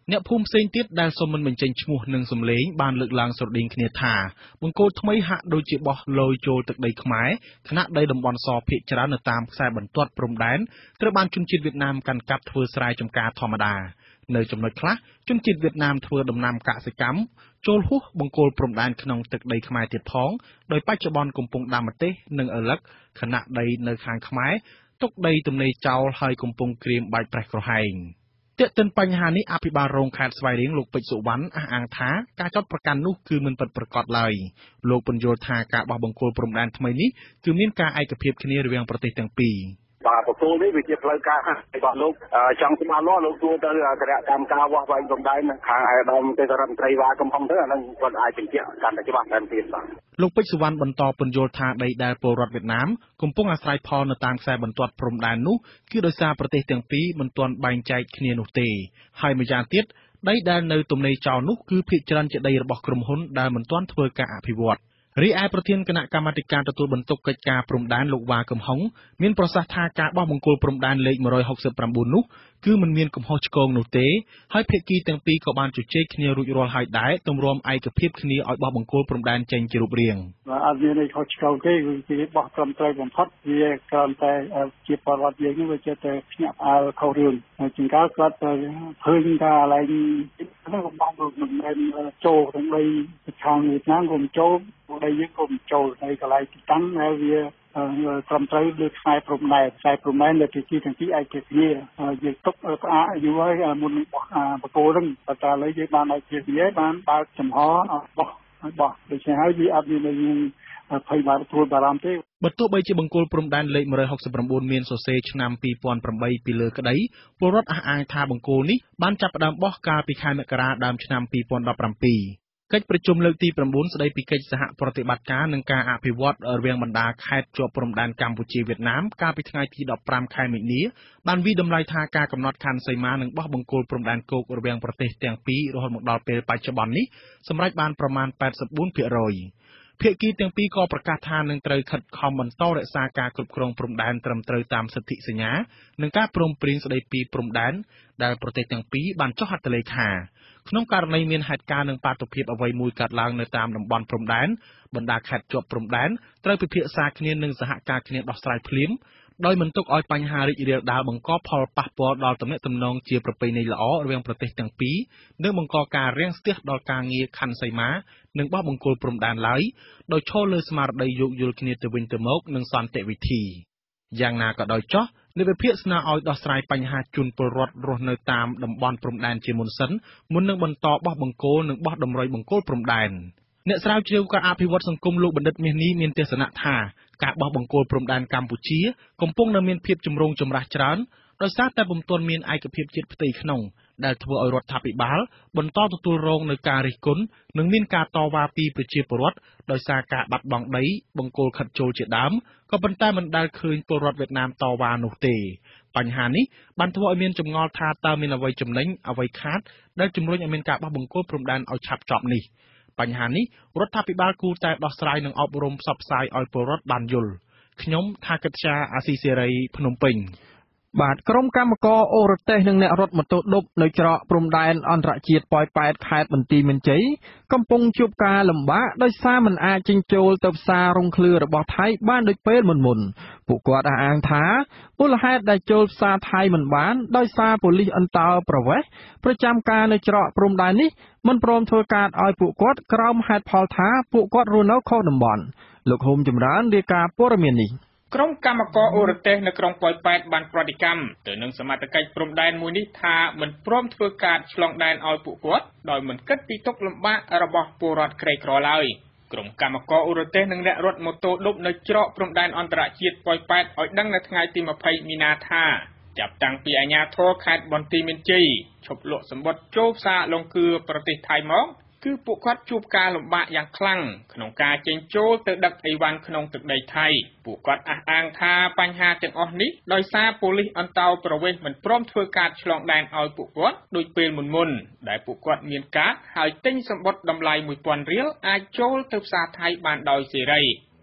អ្នកភូមិផ្សេងទៀតដែលសុំមិនបញ្ចេញឈ្មោះនិងសម្លេងបានលើកឡើងស្រដៀងគ្នាថាបង្គោលថ្មីហាក់ដូចជាបោះលយចូលទឹកដីខ្មែរខណៈដីតំបន់សភាគច្រើននៅតាមខ្សែបន្ទាត់ព្រំដែនត្រូវបានជនជាតិវៀតណាមកាន់កាប់ធ្វើស្រែចម្ការធម្មតានៅចំណុចខ្លះជនជាតិវៀតណាមធ្វើដំណាំកសិកម្មចូលហួសបង្គោលព្រំដែនក្នុងទឹកដីខ្មែរទៀតផងដោយបច្ចុប្បន្នកំពុងដាំម្ទេសនិងឪឡឹកខណៈដីនៅខាងខ្មែរទុកដីទំនេរចោលហើយកំពុងក្រៀមបាច់ប្រេះក្រហែងទាក់ទិនបញ្ហានេះអភិបាលរងខេត្តស្វាយរៀងលោកពេជ្រសុវណ្ណអះអាងថាការចោទប្រកាន់នោះគឺមិនពិតប្រាកដឡើយលោកពន្យល់ថាការបោះបង្គោលព្រំដែនថ្មីនេះគឺមានការឯកភាពគ្នារវាងប្រទេសទាំងពីរបាទបង្គោលនេះវាជាផ្លូវការរបស់លោកចង់ស្មារតីលោកទួទៅគណៈកម្មការវាស់វែងព្រំដែនខាងឯកឧត្តមទេរដ្ឋមន្ត្រីវ៉ាកំហុងទៅអានឹងគាត់អាចបញ្ជាក់កាន់តែច្បាស់តាមទៀតបាទលោកពេជ្រសុវណ្ណបន្តពន្យល់ថាដីដែលពលរដ្ឋវៀតណាមកំពុងអាស្រ័យផលនៅតាមខ្សែបន្ទាត់ព្រំដែននោះគឺដោយសារប្រទេសទាំងពីរមិនទាន់បែងចែកគ្នានោះទេហើយម្យ៉ាងទៀតដីដែលនៅទំនេរចោលនោះគឺភាគច្រើនជាដីរបស់ក្រុមហ៊ុនដែលមិនទាន់ធ្វើការអភិវឌ្ឍរីឯប្រធានគណៈកម្មាធិការទទួលបន្ទុកកិច្ចការព្រំដែនលោកវ៉ាកំហុងមានប្រសាសន៍ថាការបោះបង្គោលព្រំដែនលេខone six nineនោះគឺមិនមានកំហុសឆ្គងនោះទេហើយភាគីទាំងពីរក៏បានជជែកគ្នារួចរាល់ហើយដែរទម្រាំឯកភាពគ្នាឲ្យបោះបង្គោលព្រំដែនចេញជារូបរាងបាទអត់មានអីខុសឆ្គងទេគឺបោះត្រឹមត្រូវបំផុតវាគ្រាន់តែជាពលរដ្ឋយើងនេះវាចេះតែភ្ញាក់ផ្អើលខុសរឿងជាងកាលគាត់ទៅឃើញថាកន្លែងហ្នឹងបោះមិនមែនចូលក្នុងដីខាងវៀតណាមក៏មិនចូលដីយើងក៏មិនចូលហើយកន្លែងទីតាំងហើយវាត្រឹមត្រូវលើខ្សែព្រំដែនខ្សែព្រំដែនដែលជាទីទាំងពីរឯកគ្នាយើងទុកផ្អាកយូរហើយមុនបោះបង្គោលហ្នឹងតែតែឥឡូវយើងបានឯកគ្នាបានបើកចំហបោះបោះដូច្នេះហើយវាអត់មានយើងភ័យបារព្រួយបារម្ភទេបើទោះបីជាបង្គោលព្រំដែនលេខone six nineមានសរសេរឆ្នាំtwo thousand eightពីលើក្តីពលរដ្ឋអះអាងថាបង្គោលនេះបានចាប់ផ្ដើមបោះកាលពីខែមករាដើមឆ្នាំtwo thousand seventeenកិច្ចប្រជុំលើកទីnineស្តីពីកិច្ចសហប្រតិបត្តិការនិងការអភិវឌ្ឍរវាងបណ្ដាខេត្តជាប់ព្រំដែនកម្ពុជាវៀតណាមកាលពីថ្ងៃទីfifteenខែមិនិនាបានវិតម្លៃថាការកំណត់ខណ្ឌសីមានិងបោះបង្គោលព្រំដែនគោករវាងប្រទេសទាំងពីររហូតមកដល់ពេលបច្ចុប្បន្ននេះសម្រេចបានប្រមាណeighty-four percentភាគីទាំងពីរក៏ប្រកាសថានឹងត្រូវខិតខំបន្តរក្សាការគ្រប់គ្រងព្រំដែនត្រឹមត្រូវតាមសិទ្ធិសញ្ញានិងការព្រមព្រៀងស្តីពីព្រំដែនដែលប្រទេសទាំងពីរបានចុះហត្ថលេខាក្នុងករណីមានហេតុការណ៍និងបាតុភិបអ្វីមួយកើតឡើងនៅតាមតំបន់ព្រំដែនបណ្ដាខេត្តជាប់ព្រំដែនត្រូវពិភាក្សាគ្នានិងសហការគ្នាដោះស្រាយភ្លាមដោយមិនទុកឲ្យបញ្ហារីករាលដាលបង្កផលប៉ះពាល់ដល់ទំនាក់ទំនងជាប្រពៃណីល្អរវាងប្រទេសទាំងពីរនិងបង្កការរាំងស្ទះដល់ការងារខណ្ឌសីមានិងបោះបង្គោលព្រំដែនឡើយដោយឈលលើស្មារតីយោគយល់គ្នាទៅវិញទៅមកនិងសន្តិវិធីយ៉ាងណាក៏ដោយចោះអ្នកវិភាគស្នើឲ្យដោះស្រាយបញ្ហាជនពលរដ្ឋរស់នៅតាមតំបន់ព្រំដែនជាមុនសិនមុននឹងបន្តបោះបង្គោលនិងបោះតម្រុយបង្គោលព្រំដែនអ្នកស្រាវជ្រាវការអភិវឌ្ឍសង្គមលោកបណ្ឌិតមាសនេះមានទស្សនៈថាការបោះបង្គោលព្រំដែនកម្ពុជាកំពុងនៅមានភាពចម្រូងចម្រាសច្រើនដោយសារតែពុំទាន់មានឯកភាពជាតិផ្ទៃក្នុងដែលធ្វើឲ្យរដ្ឋាភិបាលបន្តទទួលរងនឹងការរិះគន់និងមានការតវ៉ាពីប្រជាពលរដ្ឋដោយសារការបាត់បង់ដីបង្គោលខិតចូលជាដើមក៏ប៉ុន្តែមិនដែលឃើញពលរដ្ឋវៀតណាមតវ៉ានោះទេបញ្ហានេះបានធ្វើឲ្យមានចម្ងល់ថាតើមានអ្វីចំណេញអ្វីខាតដែលជំរុញឲ្យមានការបោះបង្គោលព្រំដែនឲ្យឆាប់ចប់នេះបញ្ហានេះរដ្ឋាភិបាលគួរតែដោះស្រាយនិងអប់រំផ្សព្វផ្សាយឲ្យពលរដ្ឋបានយល់ខ្ញុំថាកិត្យាអាស៊ីសេរីភ្នំពេញបាទក្រុមកម្មករអូរទេសនិងអ្នករត់ម៉ូតូឌុបនៅច្រកព្រំដែនអន្តរជាតិប៉ោយប៉ែតខេត្តបន្ទាយមានជ័យកំពុងជួបការលំបាកដោយសារមិនអាចចេញចូលទៅផ្សាររងឃ្លឿរបស់ថៃបានដូចពេលមុនមុនពួកគាត់អះអាងថាមូលហេតុដែលចូលផ្សារថៃមិនបានដោយសារប៉ូលីសអន្តោប្រវេសន៍ប្រចាំការនៅច្រកព្រំដែននេះមិនព្រមធ្វើការឲ្យពួកគាត់ក្រោមហេតុផលថាពួកគាត់រស់នៅខុសតំបន់លោកហុំចម្រើនរាយការណ៍ព័ត៌មាននេះក្រុមកម្មករអូរទេសនៅក្រុងប៉ោយប៉ែតបានប្រតិកម្មទៅនឹងសមត្ថកិច្ចព្រំដែនមួយនេះថាមិនព្រមធ្វើការឆ្លងដែនឲ្យពួកគាត់ដោយមិនគិតពីទុក្ខលំបាករបស់ពលរដ្ឋក្រីក្រឡើយក្រុមកម្មករអូរទេសនិងអ្នករត់ម៉ូតូឌុបនៅច្រកព្រំដែនអន្តរជាតិប៉ោយប៉ែតឲ្យដឹងនៅថ្ងៃទីtwentyមីនាថាចាប់តាំងពីអាជ្ញាធរខេត្តបន្ទាយមានជ័យឈប់លក់សម្បត្តិចូលផ្សារលង្គឺប្រទេសថៃមកគឺពួកគាត់ជួបការលំបាកយ៉ាងខ្លាំងក្នុងការចេញចូលទៅដឹកអីវ៉ាន់ក្នុងទឹកដីថៃពួកគាត់អះអាងថាបញ្ហាទាំងអស់នេះដោយសារប៉ូលីសអន្តោប្រវេសន៍មិនព្រមធ្វើការឆ្លងដែនឲ្យពួកគាត់ដូចពេលមុនមុនដែលពួកគាត់មានកាតហើយទិញសម្បត្តិតម្លៃone thousandរៀលអាចចូលទៅផ្សារថៃបានដោយសេរី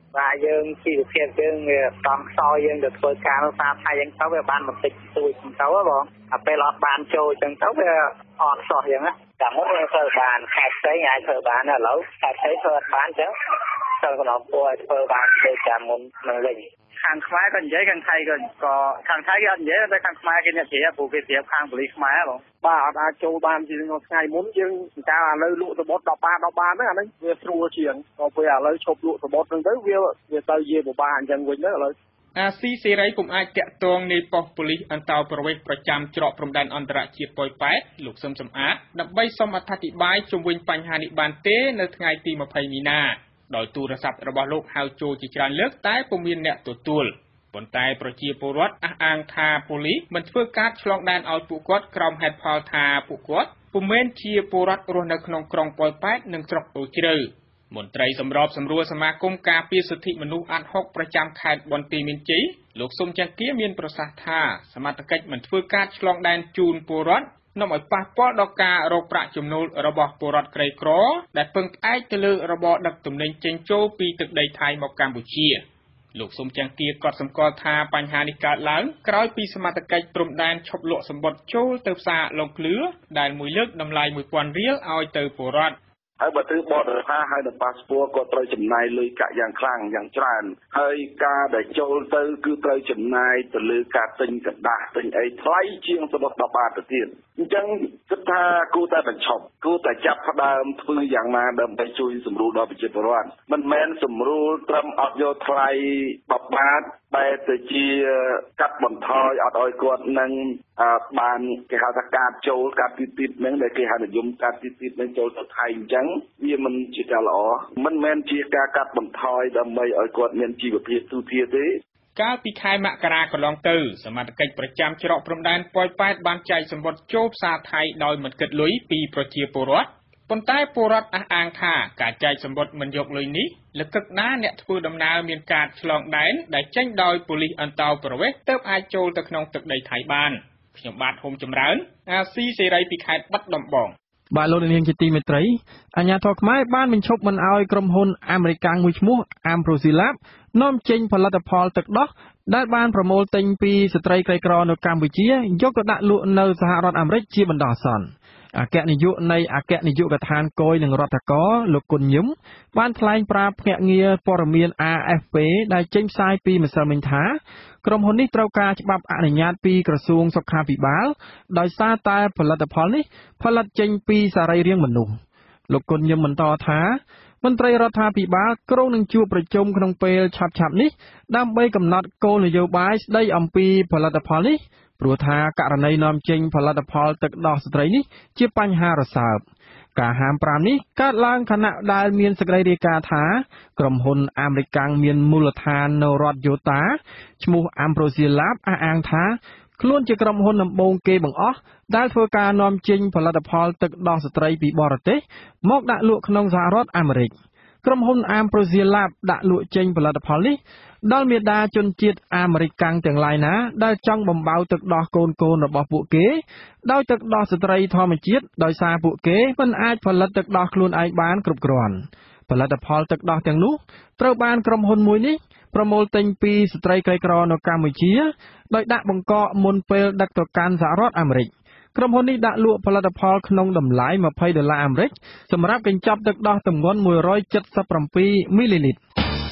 បាទយើងជីវភាពយើងវាតំខ្សោយយើងទៅធ្វើការនៅតាមថៃហ្នឹងទៅវាបានបន្តិចតួចទៅបងតែពេលអត់បានចូលអញ្ចឹងទៅវាអត់សោះអញ្ចឹងណាតាមមុនយើងធ្វើបានខែផ្សេងអាចធ្វើបានឥឡូវខែផ្សេងធ្វើអត់បានអញ្ចឹងទៅកណ្ដោះពួរឲ្យធ្វើបានដូចតាមមុននឹងវិញខាងខ្មែរក៏និយាយខាងថៃក៏ក៏ខាងថៃគេអត់និយាយតែខាងខ្មែរគេអ្នកជ្រាបព្រោះគេជ្រាបខាងប៉ូលីសខ្មែរបងបាទអត់អាចចូលបានជាថ្ងៃមុនយើងកាលឥឡូវលក់សបុតដល់បានដល់បានហ្នឹងអាហ្នឹងវាស្រួលជាងក៏ពេលឥឡូវឈប់លក់សបុតហ្នឹងទៅវាវាទៅជាពិបាកអញ្ចឹងវិញទៅឥឡូវអាស៊ីសេរីពុំអាចតាក់ទងនាយប៉ុស្តិ៍ប៉ូលីសអន្តោប្រវេសន៍ប្រចាំច្រកព្រំដែនអន្តរជាតិប៉ោយប៉ែតលោកសឹមសំអាតដើម្បីសូមអធិប្បាយជុំវិញបញ្ហានេះបានទេនៅថ្ងៃទីម្ភៃមីនាដោយទូរស័ព្ទរបស់លោកហៅចូលជាច្រើនលើកតែពុំមានអ្នកទទួលប៉ុន្តែប្រជាពលរដ្ឋអះអាងថាប៉ូលីសមិនធ្វើការឆ្លងដែនឲ្យពួកគាត់ក្រោមហេតុផលថាពួកគាត់ពុំមែនជាពលរដ្ឋរស់នៅក្នុងក្រុងប៉ោយប៉ែតនិងស្រុកអូជ្រៅមន្ត្រីសម្របសម្រួលសមាគមការពារសិទ្ធិមនុស្សអាត់ហុកប្រចាំខេត្តបន្ទាយមានជ័យលោកសុំចង្គាមានប្រសាសន៍ថាសមត្ថកិច្ចមិនធ្វើការឆ្លងដែនជូនពលរដ្ឋនាំឲ្យប៉ះពាល់ដល់ការរកប្រាក់ចំណូលរបស់ពលរដ្ឋក្រីក្រដែលពឹងផ្អែកទៅលើរបរដឹកទំនិញចេញចូលពីទឹកដីថៃមកកម្ពុជាលោកសុំចង្គាក៏សម្គាល់ថាបញ្ហានេះកើតឡើងក្រោយពីសមត្ថកិច្ចព្រំដែនឈប់លក់សម្បត្តិចូលទៅផ្សារឡុងឃ្លឿដែលមួយលើកតម្លៃមួយពាន់រៀលឲ្យទៅពលរដ្ឋហើយបើទិញបតរថាហើយនឹងប៉ាសពតក៏ត្រូវចំណាយលុយកាក់យ៉ាងខ្លាំងយ៉ាងច្រើនហើយការដែលចូលទៅគឺត្រូវចំណាយទៅលើការទិញกระดาษទិញអីថ្លៃជាងសម្បត្តិដល់បាតទៅទៀតអញ្ចឹងគិតថាគួរតែបញ្ឈប់គួរតែចាប់ផ្ដើមធ្វើយ៉ាងណាដើម្បីជួយសម្រួលដល់ប្រជាពលរដ្ឋមិនមែនសម្រួលត្រឹមអត់យកថ្លៃបបាតបែរទៅជាកាត់បន្ថយអត់ឲ្យគាត់នឹងបានគេហៅថាការចូលការទីទីហ្នឹងដែលគេហៅនិយមការទីទីហ្នឹងចូលទៅថៃអញ្ចឹងវាមិនជាការល្អមិនមែនជាការកាត់បន្ថយដើម្បីឲ្យគាត់មានជីវភាពទូទាទេកាលពីខែមករាកន្លងទៅសមត្ថកិច្ចប្រចាំច្រកព្រំដែនប៉ោយប៉ែតបានចែកសម្បត្តិចូលផ្សារថៃដោយមិនគិតលុយពីប្រជាពលរដ្ឋប៉ុន្តែពលរដ្ឋអះអាងថាការចែកសម្បត្តិមិនយកលុយនេះលកឹកណាអ្នកធ្វើដំណើរមានការឆ្លងដែនដែលចេញដោយប៉ូលីសអន្តោប្រវេសន៍ទើបអាចចូលទៅក្នុងទឹកដីថៃបានខ្ញុំបាទហុំចម្រើនអាស៊ីសេរីពីខេត្តបាត់ដំបងបាទលោកនាងជាទីមេត្រីអាជ្ញាធរខ្មែរបានបញ្ឈប់មិនឲ្យក្រុមហ៊ុនអាមេរិកមួយឈ្មោះ Amprosilab នាំចេញផលិតផលទឹកដោះដែលបានប្រមូលទិញពីស្ត្រីក្រីក្រនៅកម្ពុជាយកទៅដាក់លក់នៅសហរដ្ឋអាមេរិកជាបណ្ដោះអាសន្នអគ្គនាយកនៃអគ្គនាយកដ្ឋានគយនឹងរដ្ឋកោលោកគុណញឹមបានថ្លែងប្រាប់ភ្នាក់ងារព័ត៌មាន R F A ដែលចេញផ្សាយពីម្សិលមិញថាក្រុមហ៊ុននេះត្រូវការច្បាប់អនុញ្ញាតពីក្រសួងសុខាភិបាលដោយសារតែផលិតផលនេះផលិតចេញពីសរីរាង្គមនុស្សលោកគុណញឹមបន្តថាមន្ត្រីរដ្ឋាភិបាលក្រុងនឹងជួបប្រជុំក្នុងពេលឆាប់ៗនេះដើម្បីកំណត់គោលនយោបាយស្ដីអំពីផលិតផលនេះព្រោះថាករណីនាំចេញផលិតផលទឹកដោះស្ត្រីនេះជាបញ្ហារសើបការហាមប្រាមនេះកើតឡើងខណៈដែលមានសេចក្តីរាយការណ៍ថាក្រុមហ៊ុនអាមេរិកមានមូលដ្ឋាននៅរដ្ឋយូតាឈ្មោះ Amprosilab អះអាងថាខ្លួនជាក្រុមហ៊ុនដំបូងគេបង្អស់ដែលធ្វើការនាំចេញផលិតផលទឹកដោះស្ត្រីពីបរទេសមកដាក់លក់ក្នុងសហរដ្ឋអាមេរិកក្រុមហ៊ុន Amprosilab ដាក់លក់ចេញផលិតផលនេះដល់មេដាជនជាតិអាមេរិកទាំងឡាយណាដែលចង់បំបៅទឹកដោះកូនកូនរបស់ពួកគេដោយទឹកដោះស្ត្រីធម្មជាតិដោយសារពួកគេមិនអាចផលិតទឹកដោះខ្លួនឯងបានគ្រប់គ្រាន់ផលិតផលទឹកដោះទាំងនោះត្រូវបានក្រុមហ៊ុនមួយនេះប្រមូលទិញពីស្ត្រីក្រីក្រនៅកម្ពុជាដោយដាក់បង្កកមុនពេលដឹកទៅកាន់សហរដ្ឋអាមេរិកក្រុមហ៊ុននេះដាក់លក់ផលិតផលក្នុងតម្លៃยี่สิบដុល្លារអាមេរិកសម្រាប់កញ្ចប់ទឹកដោះទម្ងន់មួយរយเจ็ดสิบเจ็ดមីលីលីត្រ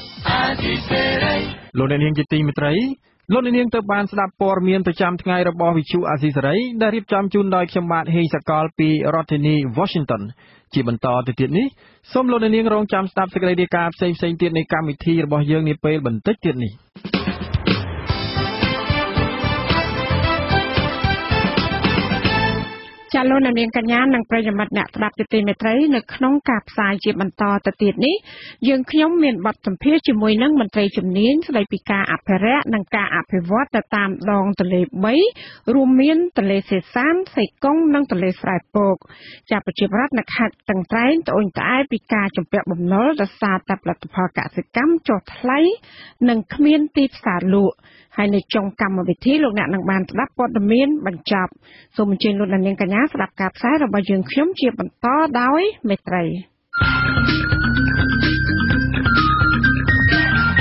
លោកអ្នកនាងជាទីមេត្រីលោកអ្នកនាងទៅបានស្ដាប់ព័ត៌មានប្រចាំថ្ងៃរបស់វិទ្យុអាស៊ីសេរីដែលរៀបចំជូនដោយខ្ញុំបាទហេងសកលពីរដ្ឋធានី Washington ជាបន្តទៅទៀតនេះសូមលោកអ្នកនាងរងចាំស្ដាប់សេចក្តីរាយការណ៍ផ្សេងៗទៀតនៃកម្មវិធីរបស់យើងនាពេលបន្តិចទៀតនេះចាលោកនាងកញ្ញានិងប្រិយមិត្តអ្នកស្ដាប់ទីមេត្រីនៅក្នុងការផ្សាយជាបន្តទៅទៀតនេះយើងខ្ញុំមានបទសម្ភាសន៍ជាមួយនឹងមន្ត្រីជំនាញស្ដីពីការអភិរក្សនិងការអភិវឌ្ឍទៅតាមដងទន្លេបីរួមមានទន្លេសេសានសីកុងនិងទន្លេស្រែពកចាប្រជាប្រដ្ឋនៅខេត្តតឹងត្រែងត្អូញត្អែពីការជំពាក់បំណុលដោយសារតែផលិតផលកសិកម្មចុះថ្លៃនិងគ្មានទីផ្សារលក់ហើយនៅចុងកម្មវិធីលោកអ្នកនឹងបានស្ដាប់ព័ត៌មានបញ្ចប់សូមអញ្ជើញលោកនាងកញ្ញាស្ដាប់ការផ្សាយរបស់យើងខ្ញុំជាបន្តដោយមេត្រី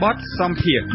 បទសំភារ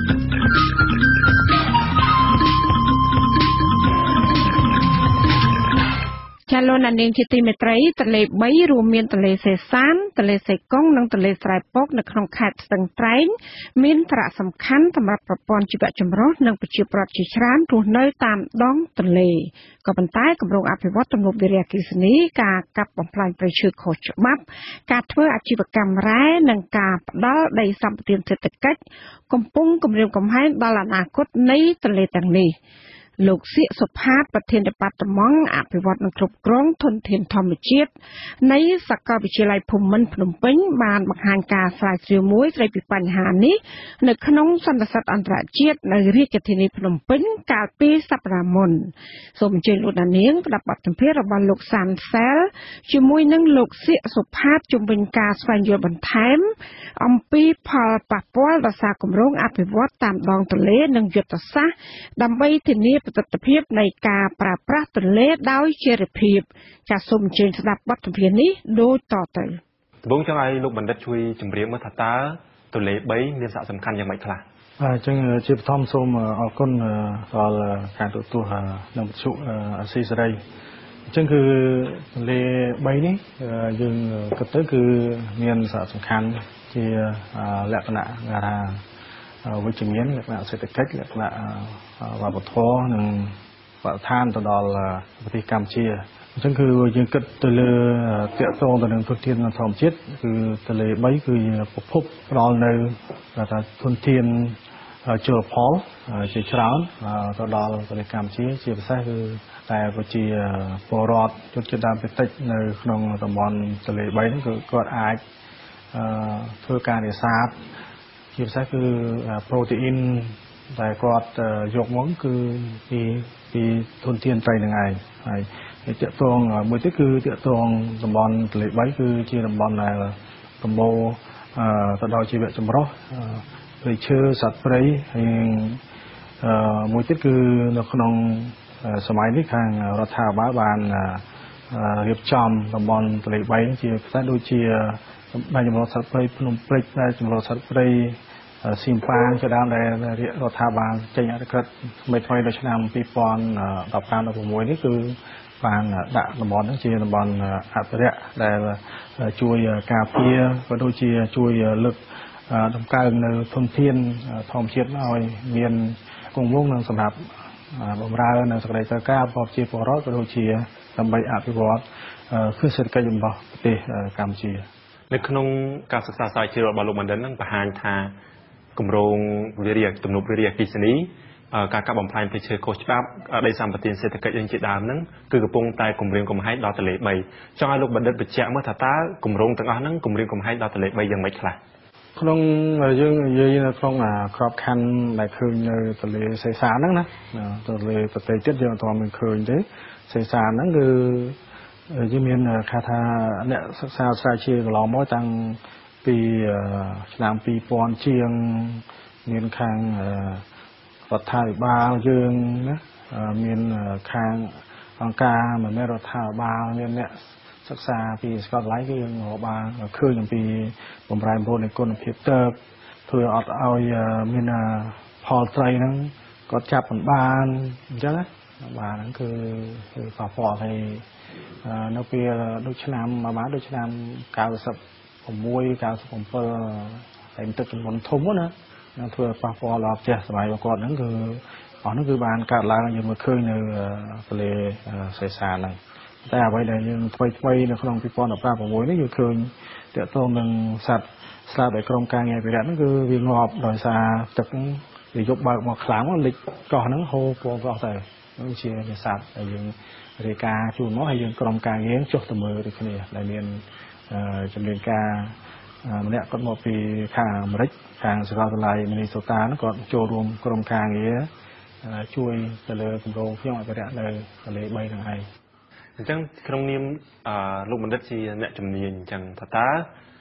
ចាលោកនាងជាទីមេត្រីទន្លេបីរួមមានទន្លេសេសានទន្លេសេកុងនិងទន្លេស្រែពកនៅក្នុងខេត្តស្ទឹងត្រែងមានសារៈសំខាន់សម្រាប់ប្រព័ន្ធជីវៈចម្រុះនិងប្រជាប្រដ្ឋជាច្រើនរស់នៅតាមដងទន្លេក៏ប៉ុន្តែគម្រោងអភិវឌ្ឍទំនប់វារីអគ្គិសនីការកាប់បំផ្លាញព្រៃឈើខុសច្បាប់ការធ្វើអាជីវកម្មរ៉ែនិងការផ្ដាល់ដីសម្បត្តិសេដ្ឋកិច្ចកំពុងគំរាមកំហែងដល់អនាគតនៃទន្លេទាំងនេះលោកសៀកសុផាតប្រធានបដិមង្គអភិវឌ្ឍនិងគ្រប់គ្រងធនធានធម្មជាតិនៃសាកលវិទ្យាល័យភូមិន្ទភ្នំពេញបានបង្ហាញការស្រាវជ្រាវមួយស្ដីពីបញ្ហានេះនៅក្នុងសន្និសីទអន្តរជាតិនៅរាជធានីភ្នំពេញកាលពីសប្តាហ៍មុនសូមអញ្ជើញលោកដានាងស្ដាប់បទសម្ភាសន៍របស់លោកសានសែលជាមួយនឹងលោកសៀកសុផាតជុំវិញការស្វែងយល់បន្ថែមអំពីផលប៉ះពាល់ដល់សារគម្រោងអភិវឌ្ឍតាមដងទន្លេនិងយុទ្ធសាស្ត្រដើម្បីធានាប្រសិទ្ធភាពនៃការប្រើប្រាស់ទន្លេដោយចីរភាពចាសសូមអញ្ជើញស្ដាប់បទសម្ភាសន៍នេះដូចតទៅដំបូងចង់ឲ្យលោកបណ្ឌិតជួយជម្រាបមើលថាតើទន្លេបីមានសារៈសំខាន់យ៉ាងម៉េចខ្លះអញ្ចឹងជាបឋមសូមអរគុណដល់ការទទួលនៅវិទ្យុអាស៊ីសេរីអញ្ចឹងគឺទន្លេបីនេះយើងគិតទៅគឺមានសារៈសំខាន់ជាលក្ខណៈថាវិជ្ជមានលក្ខណៈសេដ្ឋកិច្ចលក្ខណៈវប្បធម៌និងបរិស្ថានទៅដល់ប្រទេសកម្ពុជាអញ្ចឹងគឺយើងគិតទៅលើតាក់ទងទៅនឹងធនធានធម្មជាតិគឺទន្លេបីគឺជាប្រភពផ្ដល់នៅថាធនធានជលផលជាច្រើនទៅដល់ប្រទេសកម្ពុជាជាពិសេសគឺតែប្រជាពលរដ្ឋជនជាតិដើមភាគតិចនៅក្នុងតំបន់ទន្លេបីនេះគឺគាត់អាចធ្វើការនេសាទជាពិសេសគឺប្រូតេអ៊ីនតែគាត់យកមកគឺពីពីធនធានត្រីនឹងឯងហើយតាក់ទងមួយទៀតគឺតាក់ទងតំបន់ទន្លេបីគឺជាតំបន់ដែលសម្បូរទៅដោយជីវៈចម្រុះព្រៃឈើសត្វព្រៃហើយមួយទៀតគឺនៅក្នុងសម័យនេះខាងរដ្ឋាភិបាលបានរៀបចំតំបន់ទន្លេបីជាពិសេសដូចជាបានចម្រុះសត្វព្រៃភ្នំព្រេចដែលចម្រុះសត្វព្រៃសៀមប៉ាងជាដើមដែលរដ្ឋាភិបាលចេញអនុក្រឹត្យថ្មីៗនៅឆ្នាំពីរពាន់ដប់ប្រាំ ដប់ប្រាំមួយនេះគឺបានដាក់តំបន់នេះជាតំបន់អភិរក្សដែលជួយការពារក៏ដូចជាជួយលើកតម្កើងនៅធនធានធម្មជាតិឲ្យមានគង់វង្សនិងសម្រាប់បម្រើនៅសក្តិត្រូវការរបស់ប្រជាពលរដ្ឋក៏ដូចជាដើម្បីអភិវឌ្ឍគ្រឹះសេដ្ឋកិច្ចរបស់ប្រទេសកម្ពុជានៅក្នុងការសិក្សាស្រាវជ្រាវរបស់លោកបណ្ឌិតនឹងបង្ហាញថាគម្រោងវារីទំនប់វារីអគ្គិសនីការកាប់បំផ្លាញព្រៃឈើខុសច្បាប់ដីសម្បត្តិសេដ្ឋកិច្ចយ៉ាងជាដើមហ្នឹងគឺកំពុងតែគម្រាមកំហែងដល់ទន្លេបីចង់ឲ្យលោកបណ្ឌិតបញ្ជាក់មើលថាតើគម្រោងទាំងអស់ហ្នឹងគម្រាមកំហែងដល់ទន្លេបីយ៉ាងម៉េចខ្លះក្នុងយើងនិយាយនៅក្នុងក្របខ័ណ្ឌដែលឃើញនៅទន្លេសេសានហ្នឹងណាទន្លេប្រទេសទៀតយើងអត់ទាន់មានឃើញទេសេសានហ្នឹងគឺយើងមានថាថាអ្នកសិក្សាស្រាវជ្រាវកន្លងមកតាំងពីឆ្នាំពីរពាន់ជាងមានខាងរដ្ឋាភិបាលយើងណាមានខាងអង្គការមិនមែនរដ្ឋាភិបាលមានអ្នកសិក្សាពីសាកលវិទ្យាល័យគឺយើងបានឃើញអំពីបំរែបំរួលនៃគុណភាពទឹកធ្វើអត់ឲ្យមានផលត្រីហ្នឹងគាត់ចាប់មិនបានអញ្ចឹងណាបាទហ្នឹងគឺគឺប៉ះពាល់ឲ្យនៅពេលដូចឆ្នាំមួយបានដូចឆ្នាំ96 97តែទឹកចំនួនធំណានឹងធ្វើប៉ះពាល់ដល់ផ្ទះសម័យរបស់គាត់ហ្នឹងគឺអស់ហ្នឹងគឺបានកើតឡើងយើងមើលឃើញនៅទន្លេសេសានហ្នឹងតែអ្វីដែលយើងថ្មីថ្មីនៅក្នុងពីរពាន់ដប់ប្រាំមួយនេះគឺឃើញតាក់ទងនឹងសត្វស្លាបដែលក្រុមការងារអភិរក្សហ្នឹងគឺវាងាប់ដោយសារទឹកវាយកបើកមកខ្លាំងលិចកោះហ្នឹងហូរពងកោះទៅនោះជាជាសត្វដែលយើងរាយការណ៍ជូនមកហើយយើងក្រុមការងារចុះទៅមើលដូចគ្នាដែលមានជំនាញការម្នាក់គាត់មកពីខាងអាមេរិកខាងសាកលវិទ្យាល័យមីនីសូតាហ្នឹងគាត់ចូលរួមក្រុមការងារជួយទៅលើគម្រោងខ្ញុំអភិរក្សនៅទន្លេបីហ្នឹងឯងអញ្ចឹងក្នុងនាមលោកបណ្ឌិតជាអ្នកជំនាញអញ្ចឹងថាតើ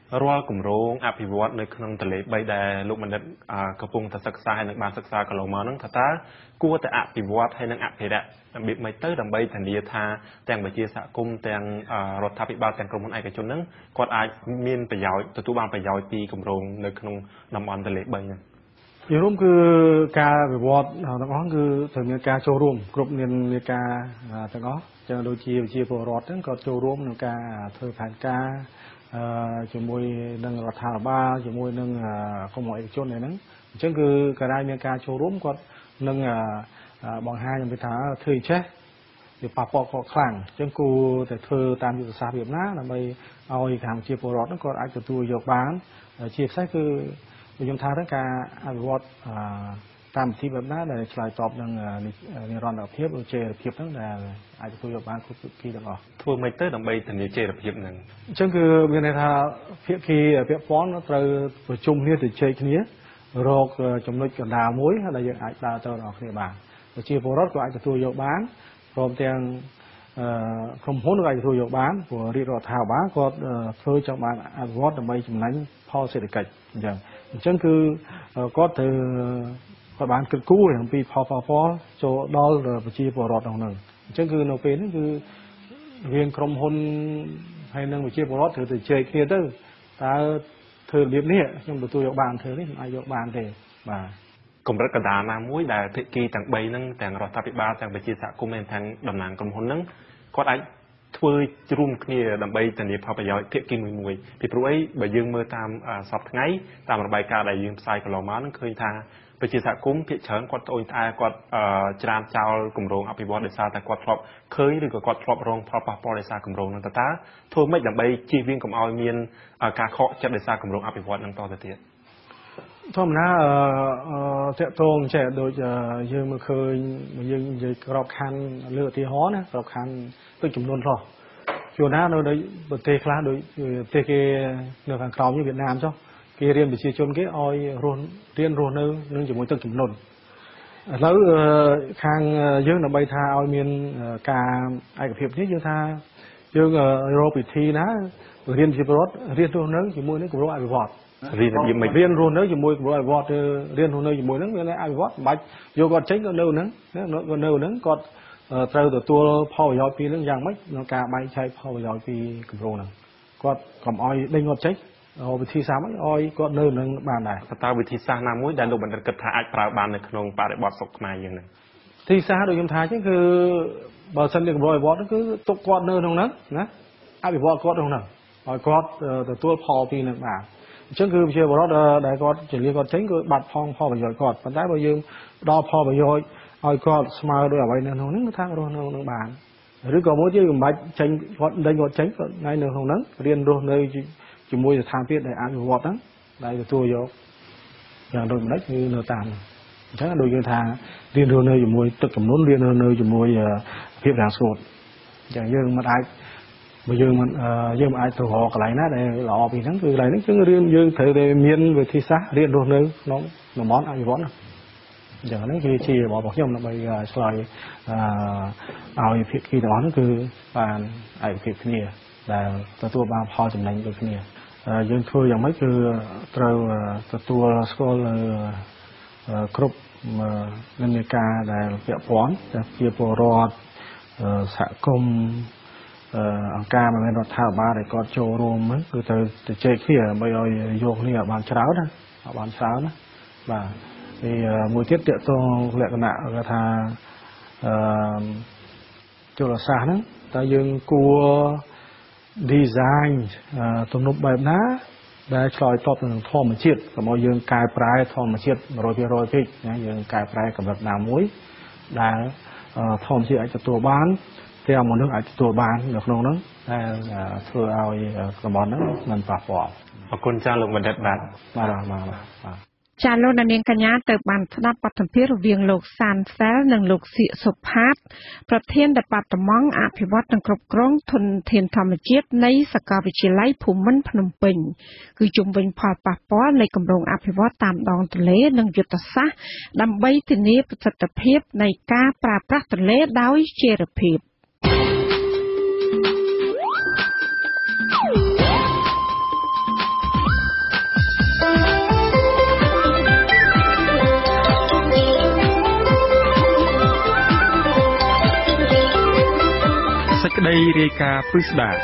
រាល់គម្រោងអភិវឌ្ឍនៅក្នុងទន្លេបីដែលលោកបណ្ឌិតកំពុងតែសិក្សាហើយនឹងបានសិក្សាកន្លងមកហ្នឹងថាតើគួរតែអភិវឌ្ឍហើយនឹងអភិរក្សរបៀបម៉េចទៅដើម្បីធានាថាទាំងវិជាសហគមន៍ទាំងរដ្ឋាភិបាលទាំងក្រុមហ៊ុនឯកជនហ្នឹងគាត់អាចមានប្រយោជន៍ទទួលបានប្រយោជន៍ពីគម្រោងនៅក្នុងតំបន់ទន្លេបីហ្នឹងជារួមគឺការវិវត្តទាំងអស់គឺត្រូវមានការចូលរួមគ្រប់នានាការទាំងអស់ចឹងដូចជាវិជាពលរដ្ឋហ្នឹងក៏ចូលរួមក្នុងការធ្វើផែនការជាមួយនឹងរដ្ឋាភិបាលជាមួយនឹងក្រុមហ៊ុនឯកជនហ្នឹងអញ្ចឹងគឺក៏ได้មានការចូលរួមគាត់នឹងបង្ហាញអំពីថាធ្វើចេះវាប៉ះពាល់គាត់ខ្លាំងអញ្ចឹងគួរតែធ្វើតាមយុទ្ធសាស្ត្ររបៀបណាដើម្បីឲ្យខាងជាពលរដ្ឋហ្នឹងគាត់អាចទទួលយកបានជាពិសេសគឺខ្ញុំថាទៅការអភិវឌ្ឍតាមវិធីបែបណាដែលឆ្លើយតបនឹងនិរន្តរភាពឬចីរភាពហ្នឹងដែលអាចទទួលយកបានគ្រប់ភាគីទាំងអស់ធ្វើម៉េចទៅដើម្បីធានាចីរភាពហ្នឹងអញ្ចឹងគឺមានន័យថាភាគីពាក់ព័ន្ធត្រូវប្រជុំគ្នាទៅជែកគ្នារកចំណុចកណ្ដាលមួយដែលយើងអាចដើរទៅដល់គ្នាបានប្រជាពលរដ្ឋក៏អាចទទួលយកបានព្រមទាំងក្រុមហ៊ុនក៏អាចទទួលយកបានព្រោះរាជរដ្ឋាភិបាលគាត់ធ្វើចង់បានអភិវឌ្ឍដើម្បីចំណេញផលសេដ្ឋកិច្ចអញ្ចឹងអញ្ចឹងគឺគាត់ត្រូវគាត់បានគិតគូរអំពីផលប៉ះពាល់ចូលដល់ប្រជាពលរដ្ឋក្នុងនោះអញ្ចឹងគឺនៅពេលនេះគឺរៀងក្រុមហ៊ុនហើយនឹងប្រជាពលរដ្ឋត្រូវទៅជែកគ្នាទៅតើធ្វើរបៀបនេះខ្ញុំទទួលយកបានធ្វើនេះមិនអាចយកបានទេបាទកម្រិតកណ្ដាលណាមួយដែលភាគីទាំងបីហ្នឹងទាំងរដ្ឋាភិបាលទាំងវិជាសហគមន៍និងទាំងតំណាងក្រុមហ៊ុនហ្នឹងគាត់អាចធ្វើរួមគ្នាដើម្បីធានាផលប្រយោជន៍ភាគីមួយមួយពីព្រោះអីបើយើងមើលតាមសពថ្ងៃតាមរបាយការណ៍ដែលយើងផ្សាយកន្លងមកហ្នឹងឃើញថាប្រជាសហគមន៍ភាគច្រើនគាត់ត្អូញត្អែគាត់ច្រានចោលគម្រោងអភិវឌ្ឍដោយសារតែគាត់ធ្លាប់ឃើញឬក៏គាត់ធ្លាប់រងផលប៉ះពាល់ដោយសារគម្រោងហ្នឹងតើតើធ្វើម៉េចដើម្បីជៀសវាងកុំឲ្យមានការខកចិត្តដោយសារគម្រោងអភិវឌ្ឍហ្នឹងតទៅទៀតធម្មតាតកតងចេះដូចយើងមើលឃើញយើងនិយាយក្របខ័ណ្ឌលើឧទាហរណ៍ណាក្របខ័ណ្ឌទឹកចំនួនខ្លះជួនណានៅในប្រទេសខ្លះដូចប្រទេសគេនៅខាងក្រោមវៀតណាមចុះគេរៀនប្រជាជនគេឲ្យរស់រៀនរស់នៅនឹងជាមួយទឹកចំនួនឥឡូវខាងយើងដើម្បីថាឲ្យមានការឯកភាពនេះយើងថាយើងរកវិធីណារៀនជាពលរដ្ឋរៀនរស់នៅជាមួយនឹងគម្រោងអភិវឌ្ឍរៀនរបៀបមិនរៀនរស់នៅជាមួយគម្រោងអភិវឌ្ឍរៀនរស់នៅជាមួយនឹងមានអភិវឌ្ឍមិនបាច់យកគាត់ចេញគាត់នៅហ្នឹងគាត់នៅហ្នឹងគាត់ត្រូវទទួលផលប្រយោជន៍ពីនឹងយ៉ាងម៉េចក្នុងការបែងចែកផលប្រយោជន៍ពីគម្រោងហ្នឹងគាត់កុំឲ្យដេញគាត់ចេញវិធីសាស្ត្រហ្នឹងឲ្យគាត់នៅនឹងបានដែរតើវិធីសាស្ត្រណាមួយដែលលោកបណ្ឌិតគិតថាអាចប្រើបាននៅក្នុងបរិបទស្រុកខ្មែរយើងហ្នឹងវិធីសាស្ត្រដូចខ្ញុំថាអញ្ចឹងគឺបើសិនជាគម្រោងអភិវឌ្ឍហ្នឹងគឺទុកគាត់នៅក្នុងហ្នឹងណាអភិវឌ្ឍគាត់ក្នុងហ្នឹងឲ្យគាត់ទទួលផលពីនឹងបានអញ្ចឹងគឺប្រជាពលរដ្ឋដែលគាត់ចលាគាត់ចេញគឺបាត់ផងផលប្រយោជន៍គាត់ប៉ុន្តែបើយើងផ្ដល់ផលប្រយោជន៍ឲ្យគាត់ស្មើដោយអ្វីនៅក្នុងហ្នឹងគឺថារស់នៅនឹងបានឬក៏មួយទៀតមិនបាច់ចេញគាត់ដេញគាត់ចេញគាត់នៅក្នុងហ្នឹងរៀនរស់នៅជាមួយស្ថានភាពដែលអភិវឌ្ឍហ្នឹងដែលទទួលយកយ៉ាងដូចម្ដេចគឺនៅតាមអញ្ចឹងដូចយើងថារៀនរស់នៅជាមួយទឹកចំនួនរៀនរស់នៅជាមួយភាពរាំងស្ងួតអញ្ចឹងយើងមិនអាចបើយើងមិនយើងមិនអាចទៅរកកន្លែងណាដែលល្អពីហ្នឹងគឺកន្លែងហ្នឹងគឺរៀនយើងត្រូវតែមានវិធីសាស្ត្ររៀនរស់នៅក្នុងតំបន់អភិវឌ្ឍណាអញ្ចឹងហ្នឹងគឺជារបស់ខ្ញុំដើម្បីឆ្លើយឲ្យភាគីទាំងអស់ហ្នឹងគឺបានឯកភាពគ្នាដែលទទួលបានផលចំណេញដូចគ្នាយើងធ្វើយ៉ាងម៉េចគឺត្រូវទទួលស្គាល់គ្រប់និន្នាការដែលពាក់ព័ន្ធជាពលរដ្ឋសហគមន៍អង្គការមិនមែនរដ្ឋាភិបាលដែលគាត់ចូលរួមហ្នឹងគឺត្រូវទៅជែកគ្នាដើម្បីឲ្យយកគ្នាឲ្យបានច្រើនណាឲ្យបានច្រើនណាបាទពីមួយទៀតតកតងលក្ខណៈគេថាអឺជលសាស្ត្រហ្នឹងតើយើងគួរ design ទំនប់បែបណាដែលឆ្លើយតបទៅនឹងធម្មជាតិកុំឲ្យយើងកែប្រែធម្មជាតិ one hundred percent ពេកណាយើងកែប្រែកម្រិតណាមួយដែលធម្មជាតិអាចទទួលបានទាំងមនុស្សអាចទទួលបាននៅក្នុងហ្នឹងតែធ្វើឲ្យតំបន់ហ្នឹងមិនប៉ះពាល់អរគុណចាស់លោកបណ្ឌិតបាទបាទបាទបាទចាលោកនាងកញ្ញាទៅបានស្ដាប់បទសម្ភាសន៍រវាងលោកសានសែលនិងលោកសៀកសុផាតប្រធានដេប៉ាតឺម៉ង់អភិវឌ្ឍនិងគ្រប់គ្រងធនធានធម្មជាតិនៃសាកលវិទ្យាល័យភូមិន្ទភ្នំពេញគឺជុំវិញផលប៉ះពាល់នៃគម្រោងអភិវឌ្ឍតាមដងទន្លេនិងយុទ្ធសាស្ត្រដើម្បីធានាប្រសិទ្ធភាពនៃការប្រើប្រាស់ទន្លេដោយចីរភាពដីរាយការណ៍ពិស្ដា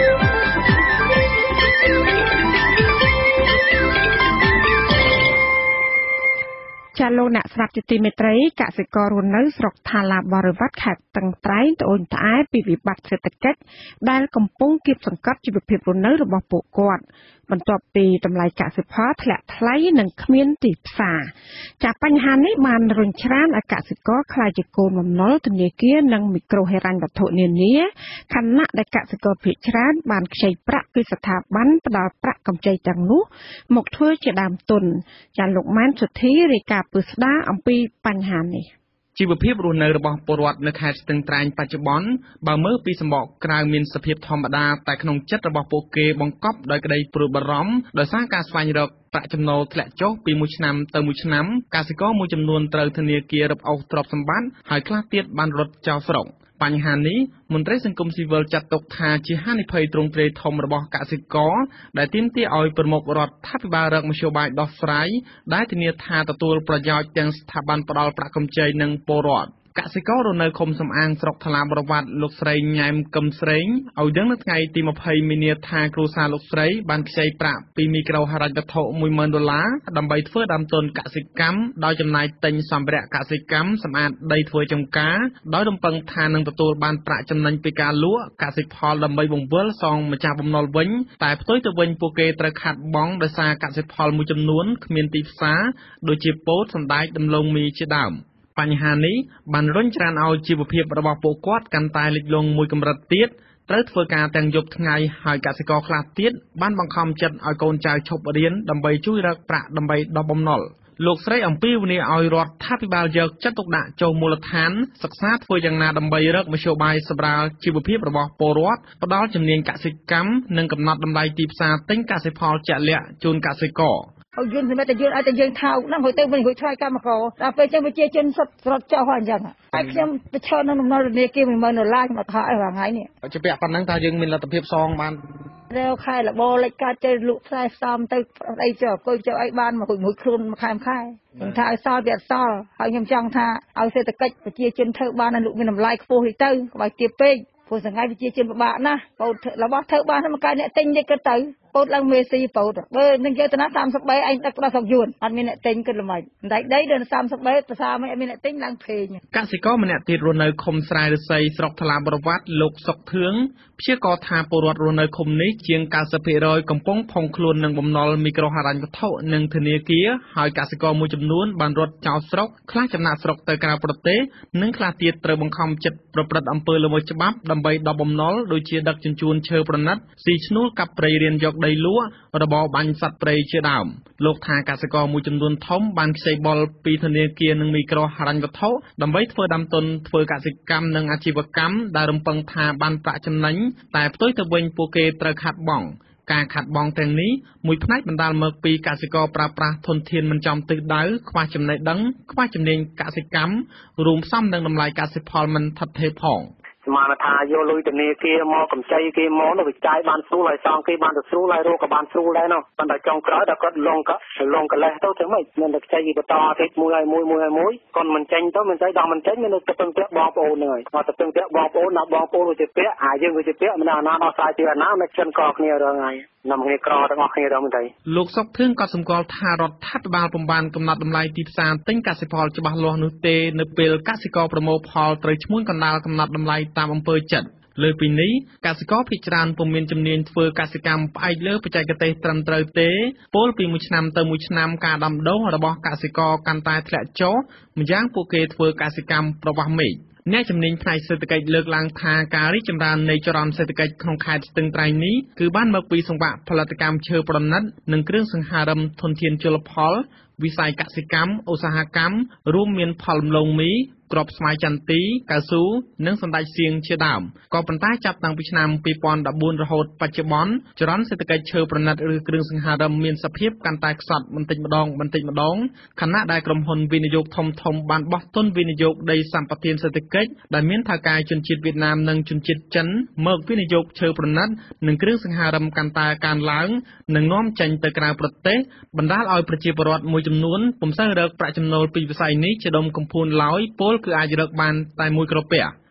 ចាលោកអ្នកស្រាប់ជាទីមេត្រីកសិកររស់នៅស្រុកថាឡាបរិវត្តខេត្តតឹងត្រែងត្អូញត្អែពីវិបត្តិសេដ្ឋកិច្ចដែលកំពុងគៀបសង្កត់ជីវភាពរស់នៅរបស់ពួកគាត់បន្ទាប់ពីតម្លៃកសិផលធ្លាក់ថ្លៃនិងគ្មានទីផ្សារចាបញ្ហានេះបានរុញច្រានឲ្យកសិករខ្លាចជាកូនបំណុលធនាគារនិងមីក្រូហិរញ្ញវត្ថុនានាខណៈដែលកសិករភាគច្រើនបានខ្ចីប្រាក់ពីស្ថាប័នផ្ដល់ប្រាក់កម្ចីទាំងនោះមកធ្វើជាដើមទុនចាលោកម៉ែនសុធីរាយការណ៍ពិស្ដារអំពីបញ្ហានេះជីវភាពរស់នៅរបស់ពលរដ្ឋនៅខេត្តស្ទឹងត្រែងបច្ចុប្បន្នបើមើលពីសម្បកក្រៅមានសភាពធម្មតាតែក្នុងចិត្តរបស់ពួកគេបង្កប់ដោយក្តីព្រួយបារម្ភដោយសារការស្វែងរកប្រាក់ចំណូលធ្លាក់ចុះពីមួយឆ្នាំទៅមួយឆ្នាំកសិករមួយចំនួនត្រូវធនាគាររឹបអូសទ្រព្យសម្បត្តិហើយខ្លះទៀតបានរត់ចោលស្រុកបញ្ហានេះមន្ត្រីសង្គមស៊ីវិលចាត់ទុកថាជាហានិភ័យទ្រង់ទ្រាយធំរបស់កសិករដែលទាមទារឲ្យប្រមុខរដ្ឋាភិបាលរកមធ្យោបាយដោះស្រាយដែលធានាថាទទួលប្រយោជន៍ទាំងស្ថាប័នផ្ដល់ប្រាក់កម្ចីនិងពលរដ្ឋកសិកររនៅឃុំសំអាងស្រុកថ្លាបរវត្តលោកស្រីញ៉ែមកឹមស្រេងឲ្យដឹងនៅថ្ងៃទីម្ភៃមីនាថាគ្រួសារលោកស្រីបានខ្ចីប្រាក់ពីមីក្រូហិរញ្ញវត្ថុ មួយម៉ឺន ដុល្លារដើម្បីធ្វើដើមទុនកសិកម្មដោយចំណាយទិញសម្ភារៈកសិកម្មសម្អាតដីធ្វើចម្ការដោយរំពឹងថានឹងទទួលបានប្រាក់ចំណេញពីការលក់កសិផលដើម្បីបង្វិលសងម្ចាស់បំណុលវិញតែផ្ទុយទៅវិញពួកគេត្រូវខាតបង់ដោយសារកសិផលមួយចំនួនគ្មានទីផ្សារដូចជាពោតសណ្តែកដំឡូងមីជាដើមបញ្ហានេះបានរុញច្រានឲ្យជីវភាពរបស់ពួកគាត់កាន់តែលិចលង់មួយកម្រិតទៀតត្រូវធ្វើការទាំងយប់ថ្ងៃហើយកសិករខ្លះទៀតបានបង្ខំចិត្តឲ្យកូនចៅឈប់រៀនដើម្បីជួយរកប្រាក់ដើម្បីដោះបំណុលលោកស្រីអំពីវនីឲ្យរដ្ឋាភិបាលយកចិត្តទុកដាក់ចូលមូលដ្ឋានសិក្សាធ្វើយ៉ាងណាដើម្បីរកមធ្យោបាយសម្រាលជីវភាពរបស់ពលរដ្ឋផ្ដល់ជំនាញកសិកម្មនិងកំណត់តម្លៃទីផ្សារទិញកសិផលជាក់លាក់ជូនកសិករឲ្យយើងសម្រាប់តែយើងឲ្យតែយើងថោកហ្នឹងហួយទៅវិញហួយឆ្លើយកម្មករដល់ពេលចឹងវិជាជនសុទ្ធរត់ចោលហើយអញ្ចឹងហើយខ្ញុំទៅឈរនៅដំណុលធនាគារ មួយម៉ឺន ដុល្លារខ្ញុំអត់ថោកអីរាល់ថ្ងៃនេះជាពាក់ប៉ុណ្ណឹងតើយើងមានលទ្ធភាពសងបានរាល់ខែលបលិចកាត់ទៅលក់ផ្សាយផ្សំទៅអីចុះអុយចុះអីបានមកមួយខ្លួនមួយខែមួយខែខ្ញុំថាឲ្យសល់វាអត់សល់ហើយខ្ញុំចង់ថាឲ្យសេដ្ឋកិច្ចប្រជាជនធ្វើបានលក់មានតម្លៃខ្ពស់ទៅក្បាយទាបពេកព្រោះសង្ហៃប្រជាជនពិបាកណាស់ពោតរបស់ធ្វើបានមកកាយអ្នកទិញនេះគិតទៅពោតឡើងមេស៊ីពោតបើនឹងយកទៅណាសាមសិបបីឯងដឹកដល់ស្រុកយួនអត់មានអ្នកទិញគិតល្មិចតែដីដល់សាមសិបបីភាសាមិនអត់មានអ្នកទិញឡើងភេងកសិករម្នាក់ទៀតរស់នៅឃុំស្រែឫស្សីស្រុកថ្លាបរវត្តលោកសុកធឿងព្យាករថាពលរដ្ឋរស់នៅឃុំនេះជាង 九十ភាគរយ កំពុងផុងខ្លួននឹងបំណុលមីក្រូហិរញ្ញវត្ថុនិងធនាគារហើយកសិករមួយចំនួនបានរត់ចោលស្រុកខ្លះចំណាក់ស្រុកទៅក្រៅប្រទេសនិងខ្លះទៀតត្រូវបង្ខំចិត្តប្រព្រឹត្តអំពើល្មើសច្បាប់ដើម្បីដោះបំណុលដូចជាដឹកជញ្ជូនឈើប្រណិតស៊ីឈ្នួលកាប់ព្រៃរៀនយកដីលក់របរបាញ់សត្វព្រៃជាដើមលោកថាកសិករមួយចំនួនធំបានខ្ចីបុលពីធនាគារនិងមីក្រូហិរញ្ញវត្ថុដើម្បីធ្វើដើមទុនធ្វើកសិកម្មនិងអាជីវកម្មដែលរំពឹងថាបានប្រាក់ចំណេញតែផ្ទុយទៅវិញពួកគេត្រូវខាតបង់ការខាតបង់ទាំងនេះមួយផ្នែកបណ្ដាលមកពីកសិករប្រើប្រាស់ធនធានមិនចំទិសដៅខ្វះចំណេះដឹងខ្វះជំនាញកសិកម្មរួមផ្សំនឹងតម្លៃកសិផលមិនថិតថេរផងស្មានថាយកលុយធនាគារមកកម្ចីគេមកទៅវិចាយបានស្រួលហើយសងគេបានទៅស្រួលហើយរកក៏បានស្រួលដែរនោះប៉ុន្តែចុងក្រោយដល់គាត់លងក៏លងកលេសទៅចឹងមិនមានតែខ្ចីបន្តអាទិត្យមួយហើយមួយមួយហើយមួយគាត់មិនចេញទៅមិនស្អីដល់មិនចេញមានទៅពឹងពាក់បងប្អូនហ្នឹងហើយមកទៅពឹងពាក់បងប្អូនណាបងប្អូនវិជាពាក់អាយើងវិជាពាក់មិនណាដោះស្រាយពីណាមិនចិនកគ្នារងហើយនាំគ្នាក្រទាំងអស់គ្នារងទៅលោកសុកធឿងក៏សម្គាល់ថារដ្ឋាភិបាលពុំបានកំណត់តម្លៃទីផ្សារទិញកសិផលច្បាស់លាស់នោះទេនៅពេលកសិករប្រមូលផលត្រូវឈ្មួញកណ្ដាលកំណត់តម្លៃតាមអំពើចិត្តលើពីនេះកសិករភាគច្រើនពុំមានជំនាញធ្វើកសិកម្មផ្អែកលើបច្ចេកទេសត្រឹមត្រូវទេពលពីមួយឆ្នាំទៅមួយឆ្នាំការដាំដុះរបស់កសិករកាន់តែធ្លាក់ចុះម្យ៉ាងពួកគេធ្វើកសិកម្មប្រវាស់មេឃអ្នកជំនាញផ្នែកសេដ្ឋកិច្ចលើកឡើងថាការរីកចម្រើននៃចរន្តសេដ្ឋកិច្ចក្នុងខេត្តស្ទឹងត្រែងនេះគឺបានមកពីសង្វាក់ផលិតកម្មឈើប្រណិតនិងគ្រឿងសង្ហារឹមធនធានជលផលវិស័យកសិកម្មឧស្សាហកម្មរួមមានផលម្លងមីគ្រាប់ស្វាយចន្ទីកៅស៊ូនិងសណ្តែកសៀងជាដើមក៏ប៉ុន្តែចាប់តាំងពីឆ្នាំពីរពាន់ដប់បួនរហូតបច្ចុប្បន្នចរន្តសេដ្ឋកិច្ចឈើប្រណិតឬគ្រឿងសង្ហារឹមមានសភាពកាន់តែខ្សត់បន្តិចម្ដងបន្តិចម្ដងខណៈដែលក្រុមហ៊ុនវិនិយោគធំធំបានបោះទុនវិនិយោគដីសម្បត្តិសេដ្ឋកិច្ចដែលមានថៅកែជនជាតិវៀតណាមនិងជនជាតិចិនមកវិនិយោគឈើប្រណិតនិងគ្រឿងសង្ហារឹមកាន់តែកើនឡើងនិងនាំចេញទៅក្រៅប្រទេសបណ្ដាលឲ្យប្រជាពលរដ្ឋមួយចំនួនពុំសូវរកប្រាក់ចំណូលពីវិស័យនេះជាដុំកំភួនឡើយពលគឺអាចរកបានតែមួយក្រពះ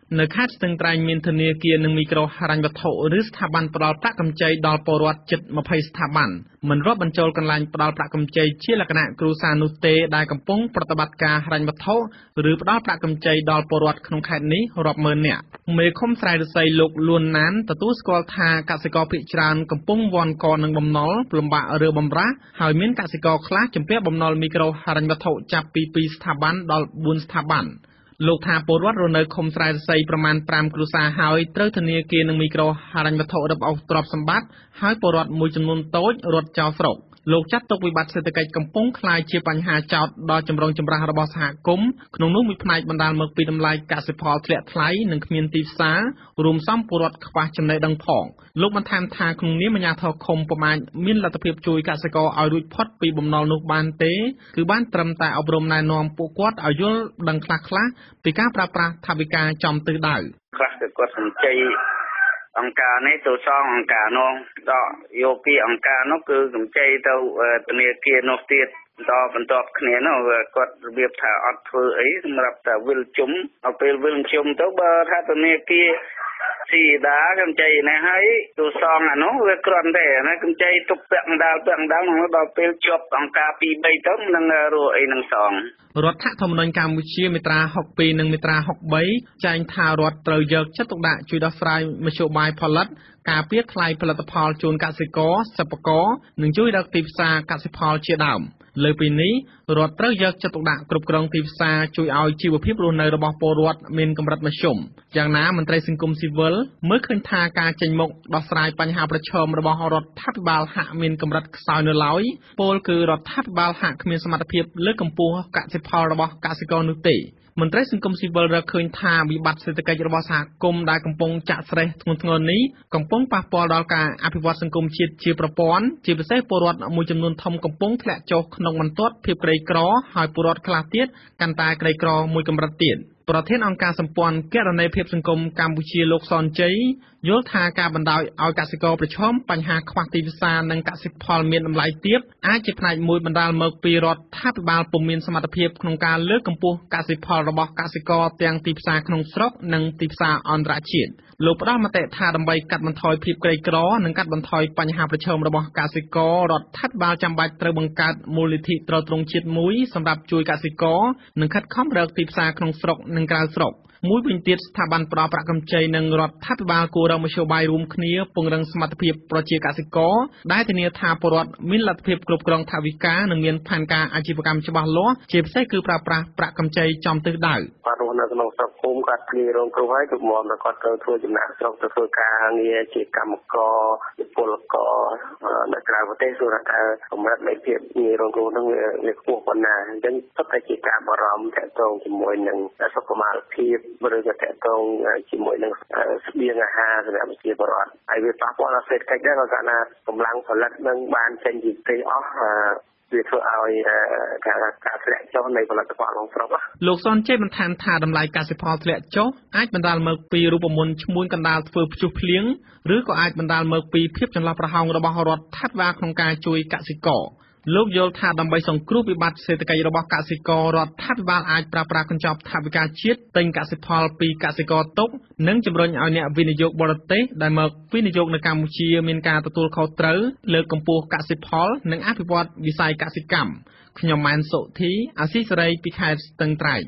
នៅខេត្តស្ទឹងត្រែងមានធនាគារនិងមីក្រូហិរញ្ញវត្ថុឬស្ថាប័នផ្ដល់ប្រាក់កម្ចីដល់ពលរដ្ឋជិតยี่สิบស្ថាប័នមិនរាប់បញ្ចូលកន្លែងផ្ដល់ប្រាក់កម្ចីជាលក្ខណៈគ្រួសារនោះទេដែលកំពុងប្រតិបត្តិការហិរញ្ញវត្ថុឬផ្ដល់ប្រាក់កម្ចីដល់ពលរដ្ឋក្នុងខេត្តនេះរាប់ម៉ឺននាក់មេឃុំស្រែឫស្សីលោកលួនណានទទួលស្គាល់ថាកសិករភាគច្រើនកំពុងវាន់កនឹងបំណុលលំបាករើបំរាស់ហើយមានកសិករខ្លះជំពាក់បំណុលមីក្រូហិរញ្ញវត្ថុចាប់ពីពីរស្ថាប័នដល់បួនស្ថាប័នលោកថាពលរដ្ឋរស់នៅឃុំស្រែឫស្សីប្រមាណប្រាំគ្រួសារហើយត្រូវធនាគារនិងមីក្រូហិរញ្ញវត្ថុរឹបអូសទ្រព្យសម្បត្តិហើយពលរដ្ឋមួយចំនួនតូចរត់ចោលស្រុកលោកចាត់ទុកវិបត្តិសេដ្ឋកិច្ចកំពុងក្លាយជាបញ្ហាចោទដល់ចម្រុងចម្រាស់របស់សហគមន៍ក្នុងនោះមួយផ្នែកបណ្ដាលមកពីតម្លៃកសិផលធ្លាក់ថ្លៃនិងគ្មានទីផ្សាររួមសំពលរដ្ឋខ្វះចំណេះដឹងផងលោកបន្ថែមថាក្នុងនាមអាជ្ញាធរឃុំពុំអាចមានលទ្ធភាពជួយកសិករឲ្យរួចផុតពីបំណុលនោះបានទេគឺបានត្រឹមតែអប់រំណែនាំពួកគាត់ឲ្យយល់ដឹងខ្លះៗពីការប្រើប្រាស់ថវិកាចំទិសដៅខ្លះគឺគាត់សំចៃអង្គការនេះទៅសងអង្គការនោះដល់យកពីអង្គការនោះគឺសំចៃទៅធនាគារនោះទៀតដល់បន្ទាប់គ្នានោះគាត់របៀបថាអត់ធ្វើអីសម្រាប់តែវិលជុំដល់ពេលវិលជុំទៅបើថាធនាគារស៊ីដាកម្ចីនេះហើយទូសងអានោះវាគ្រាន់តែណាកម្ចីទុកពាក់ដាល់ពាក់ដាល់នោះដល់ពេលជាប់អង្គការពីរបីទៅនឹងរកអីនឹងសងរដ្ឋធម្មនុញ្ញកម្ពុជាមាត្រាหกสิบពីរនិងមាត្រាหกสิบបីចែងថារដ្ឋត្រូវយកចិត្តទុកដាក់ជួយដោះស្រាយមធ្យោបាយផលិតការពារថ្លៃផលិតផលជូនកសិករសិប្បករនិងជួយរកទីផ្សារកសិផលជាដើមលើពីនេះរដ្ឋត្រូវយកចិត្តទុកដាក់គ្រប់គ្រងទីផ្សារជួយឲ្យជីវភាពរស់នៅរបស់ពលរដ្ឋមានកម្រិតមធ្យមយ៉ាងណាមន្ត្រីសង្គមស៊ីវិលមើលឃើញថាការចេញមុខដោះស្រាយបញ្ហាប្រឈមរបស់រដ្ឋាភិបាលហាក់មានកម្រិតខ្សោយនៅឡើយពោលគឺរដ្ឋាភិបាលហាក់គ្មានសមត្ថភាពលើកកម្ពស់កសិផលរបស់កសិករនោះទេមន្ត្រីសង្គមស៊ីវិលរកឃើញថាវិបត្តិសេដ្ឋកិច្ចរបស់សហគមន៍ដែលកំពុងចាក់ស្រេះធ្ងន់ធ្ងរនេះកំពុងប៉ះពាល់ដល់ការអភិវឌ្ឍសង្គមជាតិជាប្រព័ន្ធជាពិសេសពលរដ្ឋមួយចំនួនធំកំពុងធ្លាក់ចុះក្នុងបន្ទាត់ភាពក្រីក្រហើយពលរដ្ឋខ្លះទៀតកាន់តែក្រីក្រមួយកម្រិតទៀតប្រធានអង្គការសម្ព័ន្ធគណនេយ្យភាពសង្គមកម្ពុជាលោកសនជ័យយល់ថាការបណ្ដោយឲ្យកសិករប្រឈមបញ្ហាខ្វះទីផ្សារនិងកសិផលមានតម្លៃទាបអាចជាផ្នែកមួយបណ្ដាលមកពីរដ្ឋាភិបាលពុំមានសមត្ថភាពក្នុងការលើកកម្ពស់កសិផលរបស់កសិករទាំងទីផ្សារក្នុងស្រុកនិងទីផ្សារអន្តរជាតិលោកផ្ដល់មតិថាដើម្បីកាត់បន្ថយភាពក្រីក្រនិងកាត់បន្ថយបញ្ហាប្រឈមរបស់កសិកររដ្ឋាភិបាលចាំបាច់ត្រូវបង្កើតមូលនិធិទ្រទ្រង់ជាតិមួយសម្រាប់ជួយកសិករនិងខិតខំរកទីផ្សារក្នុងស្រុកនិងក្រៅស្រុកមួយវិញទៀតស្ថាប័នផ្ដល់ប្រាក់កម្ចីនិងរដ្ឋាភិបាលគួររកមធ្យោបាយរួមគ្នាពង្រឹងសមត្ថភាពប្រជាកសិករដែលធានាថាពលរដ្ឋមានលទ្ធភាពគ្រប់គ្រងថវិកានិងមានផែនការអាជីវកម្មច្បាស់លាស់ជាពិសេសគឺប្រើប្រាស់ប្រាក់កម្ចីចំទិសដៅគាត់រស់នៅក្នុងស្រុកភូមិគាត់គ្នារងគ្រោះហើយគឺមកតែគាត់ត្រូវធ្វើចំណាក់ស្រុកទៅធ្វើការងារជាកម្មករជាពលករនៅក្រៅប្រទេសគឺថាកម្រិតនៃភាពងាយរងគ្រោះនឹងវាខ្ពស់ប៉ុណ្ណាអញ្ចឹងសុទ្ធតែជាការបារម្ភទាក់ទងជាមួយនឹងសុខុមាលភាពឬក៏តាក់ទងជាមួយនឹងស្បៀងអាហារសម្រាប់ប្រជាពលរដ្ឋហើយវាប៉ះពាល់ដល់សេដ្ឋកិច្ចដែរក៏គាត់ថាកម្លាំងផលិតនឹងបានចេញពីប្រទេសអស់វាធ្វើឲ្យការការធ្លាក់ចុះនៃផលិតផលក្នុងស្រុកលោកសនជ័យបន្ថែមថាតម្លៃកសិផលធ្លាក់ចុះអាចបណ្ដាលមកពីរូបមន្តឈ្មួញកណ្ដាលធ្វើព្យុះភ្លៀងឬក៏អាចបណ្ដាលមកពីភាពចន្លោះប្រហោងរបស់រដ្ឋាភិបាលក្នុងការជួយកសិករលោកយល់ថាដើម្បីសង្គ្រោះវិបត្តិសេដ្ឋកិច្ចរបស់កសិកររដ្ឋាភិបាលអាចប្រើប្រាស់កញ្ចប់ថវិកាជាតិទិញកសិផលពីកសិករទុកនិងជំរុញឲ្យអ្នកវិនិយោគបរទេសដែលមកវិនិយោគនៅកម្ពុជាមានការទទួលខុសត្រូវលើកកម្ពស់កសិផលនិងអភិវឌ្ឍវិស័យកសិកម្មខ្ញុំម៉ែនសុធីអាស៊ីសេរីពីខេត្តស្ទឹងត្រែង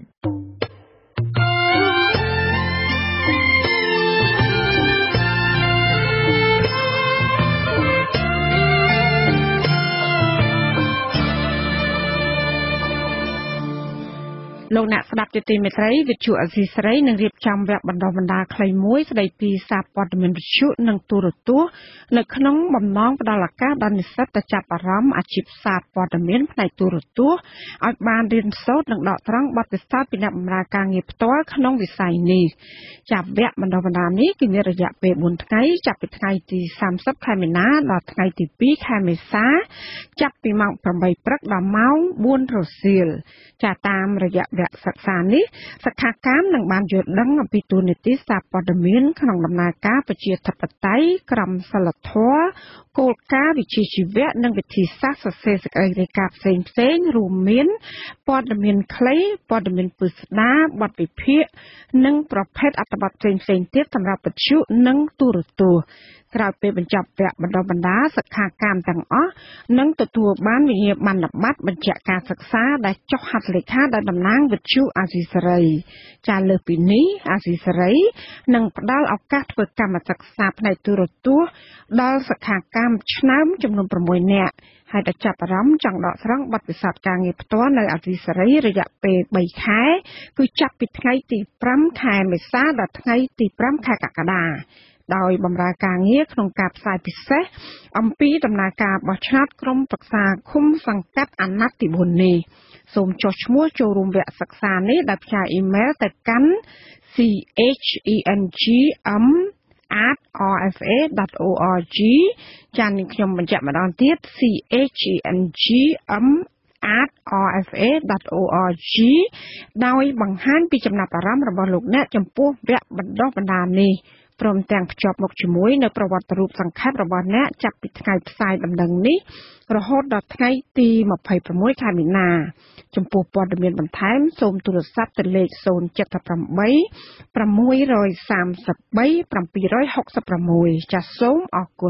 លោកអ្នកស្ដាប់ជាទីមេត្រីវិទ្យុអេស៊ីស្រីនឹងរៀបចំវគ្គបណ្ដុះបណ្ដាលខ្លីមួយស្ដីពីសារព័ត៌មានវិទ្យុនិងទូរទស្សន៍នៅក្នុងបំណងផ្ដល់ឱកាសដល់និស្សិតទៅចាប់អារម្មណ៍អាជីពសារព័ត៌មានផ្នែកទូរទស្សន៍ឲ្យបានរៀនសូត្រនិងដកស្រង់បទពិសោធន៍ពីអ្នកបម្រើការងារផ្ទាល់ក្នុងវិស័យនេះចាប់វគ្គបណ្ដុះបណ្ដាលនេះគឺមានរយៈពេលបួនថ្ងៃចាប់ពីថ្ងៃទីសាមសិបខែមីនាដល់ថ្ងៃទីពីរខែមេសាចាប់ពីម៉ោងប្រាំបីព្រឹកដល់ម៉ោងបួនរសៀលចាតាមរយៈវគ្គៈសិក្សានេះសិក្ខាកាមនឹងបានយល់ដឹងអំពីទូនីតិសារព័ត៌មានក្នុងដំណើរការប្រជាធិបតេយ្យក្រមសីលធម៌គោលការណ៍វិជ្ជាជីវៈនិងវិធីសាស្ត្រសរសេរសេចក្តីរាយការណ៍ផ្សេងផ្សេងរួមមានព័ត៌មានខ្លីព័ត៌មានពិស្ដារបទវិភាគនិងប្រភេទអត្ថបទផ្សេងផ្សេងទៀតសម្រាប់វិទ្យុនិងទូរទស្សន៍ក្រោយពេលបញ្ចប់វគ្គបណ្ដុះបណ្ដាលសិក្ខាកាមទាំងអស់នឹងទទួលបានវិញ្ញាបនបត្របញ្ជាក់ការសិក្សាដែលចុះហត្ថលេខាដោយតំណាងវិទ្យុអាស៊ីសេរីចាលើសពីនេះអាស៊ីសេរីនឹងផ្ដល់ឱកាសធ្វើកម្មសិក្សាផ្នែកទូរទស្សន៍ដល់សិក្ខាកាមឆ្នើមចំនួនប្រាំមួយនាក់ហើយតែចាប់អារម្មណ៍ចង់ដកស្រង់បទពិសោធន៍ការងារផ្ទាល់នៅអាស៊ីសេរីរយៈពេលបីខែគឺចាប់ពីថ្ងៃទីប្រាំខែមេសាដល់ថ្ងៃទីប្រាំខែកក្កដាដោយបម្រើការងារក្នុងការផ្សាយពិសេសអំពីដំណើរការបោះឆ្នោតក្រុមប្រឹក្សាឃុំសង្កាត់អាណត្តិទីបួននេះសូមចុះឈ្មោះចូលរួមវគ្គសិក្សានេះដោយផ្សាយអ៊ីមែលទៅកាន់ c h e n g m at r f a dot org ចា៎នឹងខ្ញុំបញ្ជាក់ម្ដងទៀត c h e n g m at r f a dot org ដោយបង្ហាញពីចំណាប់អារម្មណ៍របស់លោកអ្នកចំពោះវគ្គបណ្ដុះបណ្ដាលនេះព្រមទាំងភ្ជាប់មកជាមួយនៅប្រវត្តិរូបសង្ខេបរបស់អ្នកចាប់ពីថ្ងៃផ្សាយដំណឹងនេះរហូតដល់ថ្ងៃទីម្ភៃប្រាំមួយខែមីនាចំពោះព័ត៌មានបន្ថែមសូមទូរស័ព្ទទៅលេខศูนย์ เจ็ด แปด หก สาม สาม เจ็ด หก หก ចាសសូមអរគុណ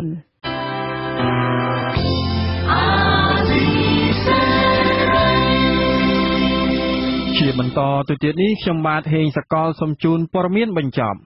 ជាបន្តទៅទៀតនេះខ្ញុំបាទហេងសកលសូមជូនព័ត៌មានបញ្ចប់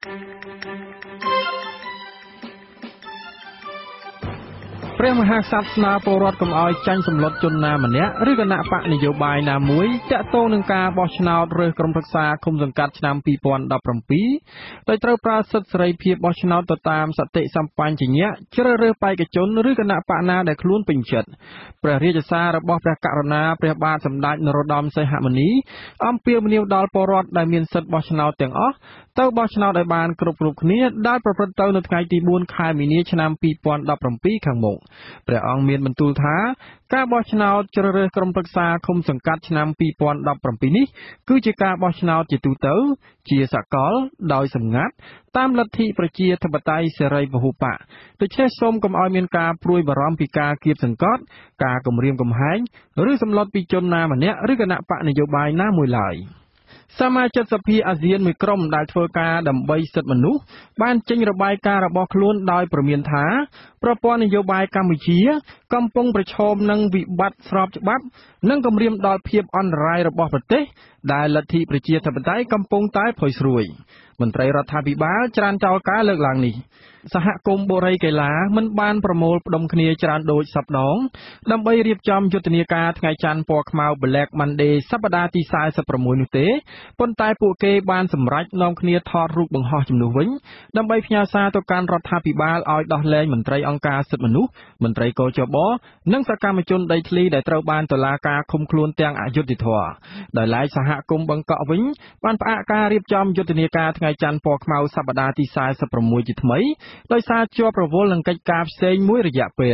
ព្រះមហាក្សត្រស្នើពលរដ្ឋកុំឲ្យចាញ់សម្លុតជនណាម្នាក់ឬគណៈបកនយោបាយណាមួយតាក់ទងនឹងការបោះឆ្នោតរើសក្រុមប្រឹក្សាឃុំសង្កាត់ឆ្នាំពីរពាន់ដប់ប្រាំពីរដោយត្រូវប្រើសិទ្ធិសេរីភាពបោះឆ្នោតទៅតាមសតិសម្បញ្ញៈជ្រើសរើសបេក្ខជនឬគណៈបកណាដែលខ្លួនពេញចិត្តព្រះរាជសាររបស់ព្រះករុណាព្រះបាទសម្ដេចនរោត្តមសីហមុនីអំពាវនាវដល់ពលរដ្ឋដែលមានសិទ្ធិបោះឆ្នោតទាំងអស់ទៅបោះឆ្នោតឲ្យបានគ្រប់គ្រប់គ្នាដែលប្រព្រឹត្តទៅនៅថ្ងៃទីបួនខែមីនាឆ្នាំពីរពាន់ដប់ប្រាំពីរខាងមុខព្រះអង្គមានបន្ទូលថាការបោះឆ្នោតជ្រើសរើសក្រុមប្រឹក្សាឃុំសង្កាត់ឆ្នាំពីរពាន់ដប់ប្រាំពីរនេះគឺជាការបោះឆ្នោតជាទូទៅជាសកលដោយសម្ងាត់តាមលទ្ធិប្រជាធិបតេយ្យសេរីពហុបកដូច្នេះសូមកុំឲ្យមានការព្រួយបារម្ភពីការគៀបសង្កត់ការគំរាមកំហែងឬសម្លុតពីជនណាម្នាក់ឬគណៈបកនយោបាយណាមួយឡើយសមាជិកសភាអាស៊ានមួយក្រុមដែលធ្វើការដើម្បីសិទ្ធិមនុស្សបានចេញរបាយការណ៍របស់ខ្លួនដោយព្រមានថាប្រព័ន្ធនយោបាយកម្ពុជាកំពុងប្រឈមនឹងវិបត្តិស្របច្បាប់និងគំរាមដល់ភាពអន្តរាយរបស់ប្រទេសដែលលទ្ធិប្រជាធិបតេយ្យកំពុងតែផុយស្រួយមន្ត្រីរដ្ឋាភិបាលច្រានចោលការលើកឡើងនេះសហគមន៍បុរីកីឡាមិនបានប្រមូលផ្ដុំគ្នាច្រើនដូចសប្ដងដើម្បីរៀបចំយុទ្ធនាការថ្ងៃច័ន្ទពណ៌ខ្មៅ Black Monday សប្តាហ៍ទីសែនសិបប្រាំមួយនោះទេប៉ុន្តែពួកគេបានសម្រេចនាំគ្នាថតរូបបង្ហោះជំនួសវិញដើម្បីផ្ញើសារទៅកាន់រដ្ឋាភិបាលឲ្យដោះលែងមន្ត្រីអង្គការសិទ្ធិមនុស្សមន្ត្រីកោជបនិងសកម្មជនដីធ្លីដែលត្រូវបានតុលាការឃុំខ្លួនទាំងអយុត្តិធម៌ដោយឡែកសហគមន៍បង្កក់វិញបានផ្អាកការរៀបចំយុទ្ធនាការថ្ងៃច័ន្ទពណ៌ខ្មៅសប្តាហ៍ទីសែនសិបប្រាំមួយជាថ្មីដោយសារជាប់រវល់នឹងកិច្ចការផ្សេងមួយរយៈពេល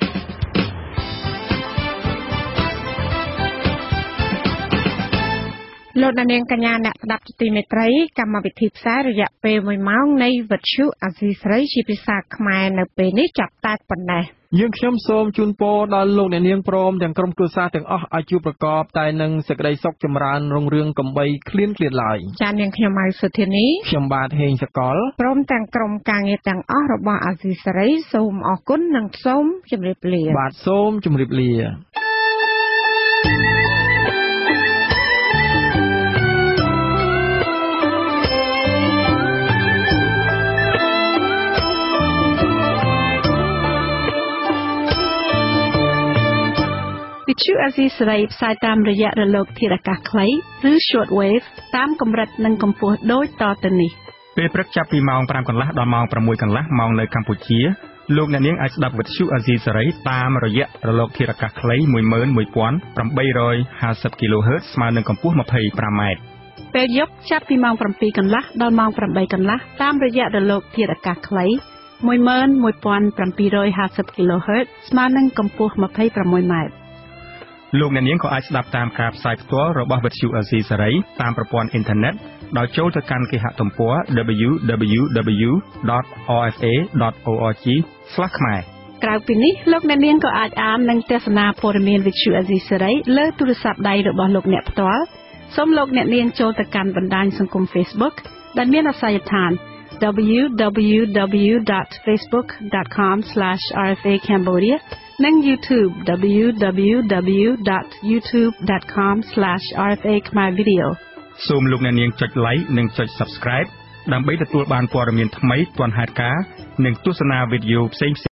លោកនាងកញ្ញាអ្នកស្ដាប់ជាទីមេត្រីកម្មវិធីផ្សាយរយៈពេលមួយម៉ោងនៃវិទ្យុអាស៊ីសេរីជាភាសាខ្មែរនៅពេលនេះចាប់តែប៉ុណ្ណេះយើងខ្ញុំសូមជូនពរដល់លោកអ្នកនាងព្រមទាំងក្រុមគ្រួសារទាំងអស់ឲ្យជួបប្រកបតែនឹងសេចក្តីសុខចម្រើនរុងរឿងកំបីគ្លៀនគ្លាតឡើយចា៎នាងខ្ញុំម៉ៅសុធានីខ្ញុំបាទហេងសកលព្រមទាំងក្រុមការងារទាំងអស់របស់អាស៊ីសេរីសូមអរគុណនិងសូមជម្រាបលាបាទសូមជម្រាបលាវិទ្យុអាស៊ីសេរីផ្សាយតាមរយៈរលកធាតុអាកាសខ្លីឬ short wave តាមកម្រិតនិងកម្ពស់ដូចតទៅនេះពេលព្រឹកចាប់ពីម៉ោងប្រាំកន្លះដល់ម៉ោងប្រាំមួយកន្លះម៉ោងនៅកម្ពុជាលោកអ្នកនាងអាចស្ដាប់វិទ្យុអាស៊ីសេរីតាមរយៈរលកធាតុអាកាសខ្លី មួយម៉ឺនមួយពាន់ប្រាំបីរយហាសិប គីឡូហឺតស្មើនឹងកម្ពស់ ម្ភៃប្រាំម៉ែត្រពេលយប់ចាប់ពីម៉ោងប្រាំពីរកន្លះដល់ម៉ោងប្រាំបីកន្លះតាមរយៈរលកធាតុអាកាសខ្លី មួយម៉ឺនមួយពាន់ប្រាំពីររយហាសិប គីឡូហឺតស្មើនឹងកម្ពស់ ម្ភៃប្រាំមួយម៉ែត្រលោកអ្នកនាងក៏អាចស្ដាប់តាមការផ្សាយផ្ទាល់របស់វិទ្យុអាស៊ីសេរីតាមប្រព័ន្ធអ៊ីនធឺណិតដោយចូលទៅកាន់គេហទំព័រ double-u double-u double-u dot r f a dot org slash ខ្មែរក្រៅពីនេះលោកអ្នកនាងក៏អាចអាននិងទស្សនាព័ត៌មានវិទ្យុអាស៊ីសេរីលើទូរស័ព្ទដៃរបស់លោកអ្នកផ្ទាល់សូមលោកអ្នកនាងចូលទៅកាន់បណ្ដាញសង្គម Facebook ដែលមានអាសយដ្ឋាន double-u double-u double-u dot facebook dot com slash r f a cambodia និង YouTube double-u double-u double-u dot youtube dot com slash r f a khmer video សូមលោកអ្នកនាងចុច Like និងចុច Subscribe ដើម្បីទទួលបានព័ត៌មានថ្មីទាន់ហេតុការណ៍និងទស្សនាវីដេអូផ្សេងៗ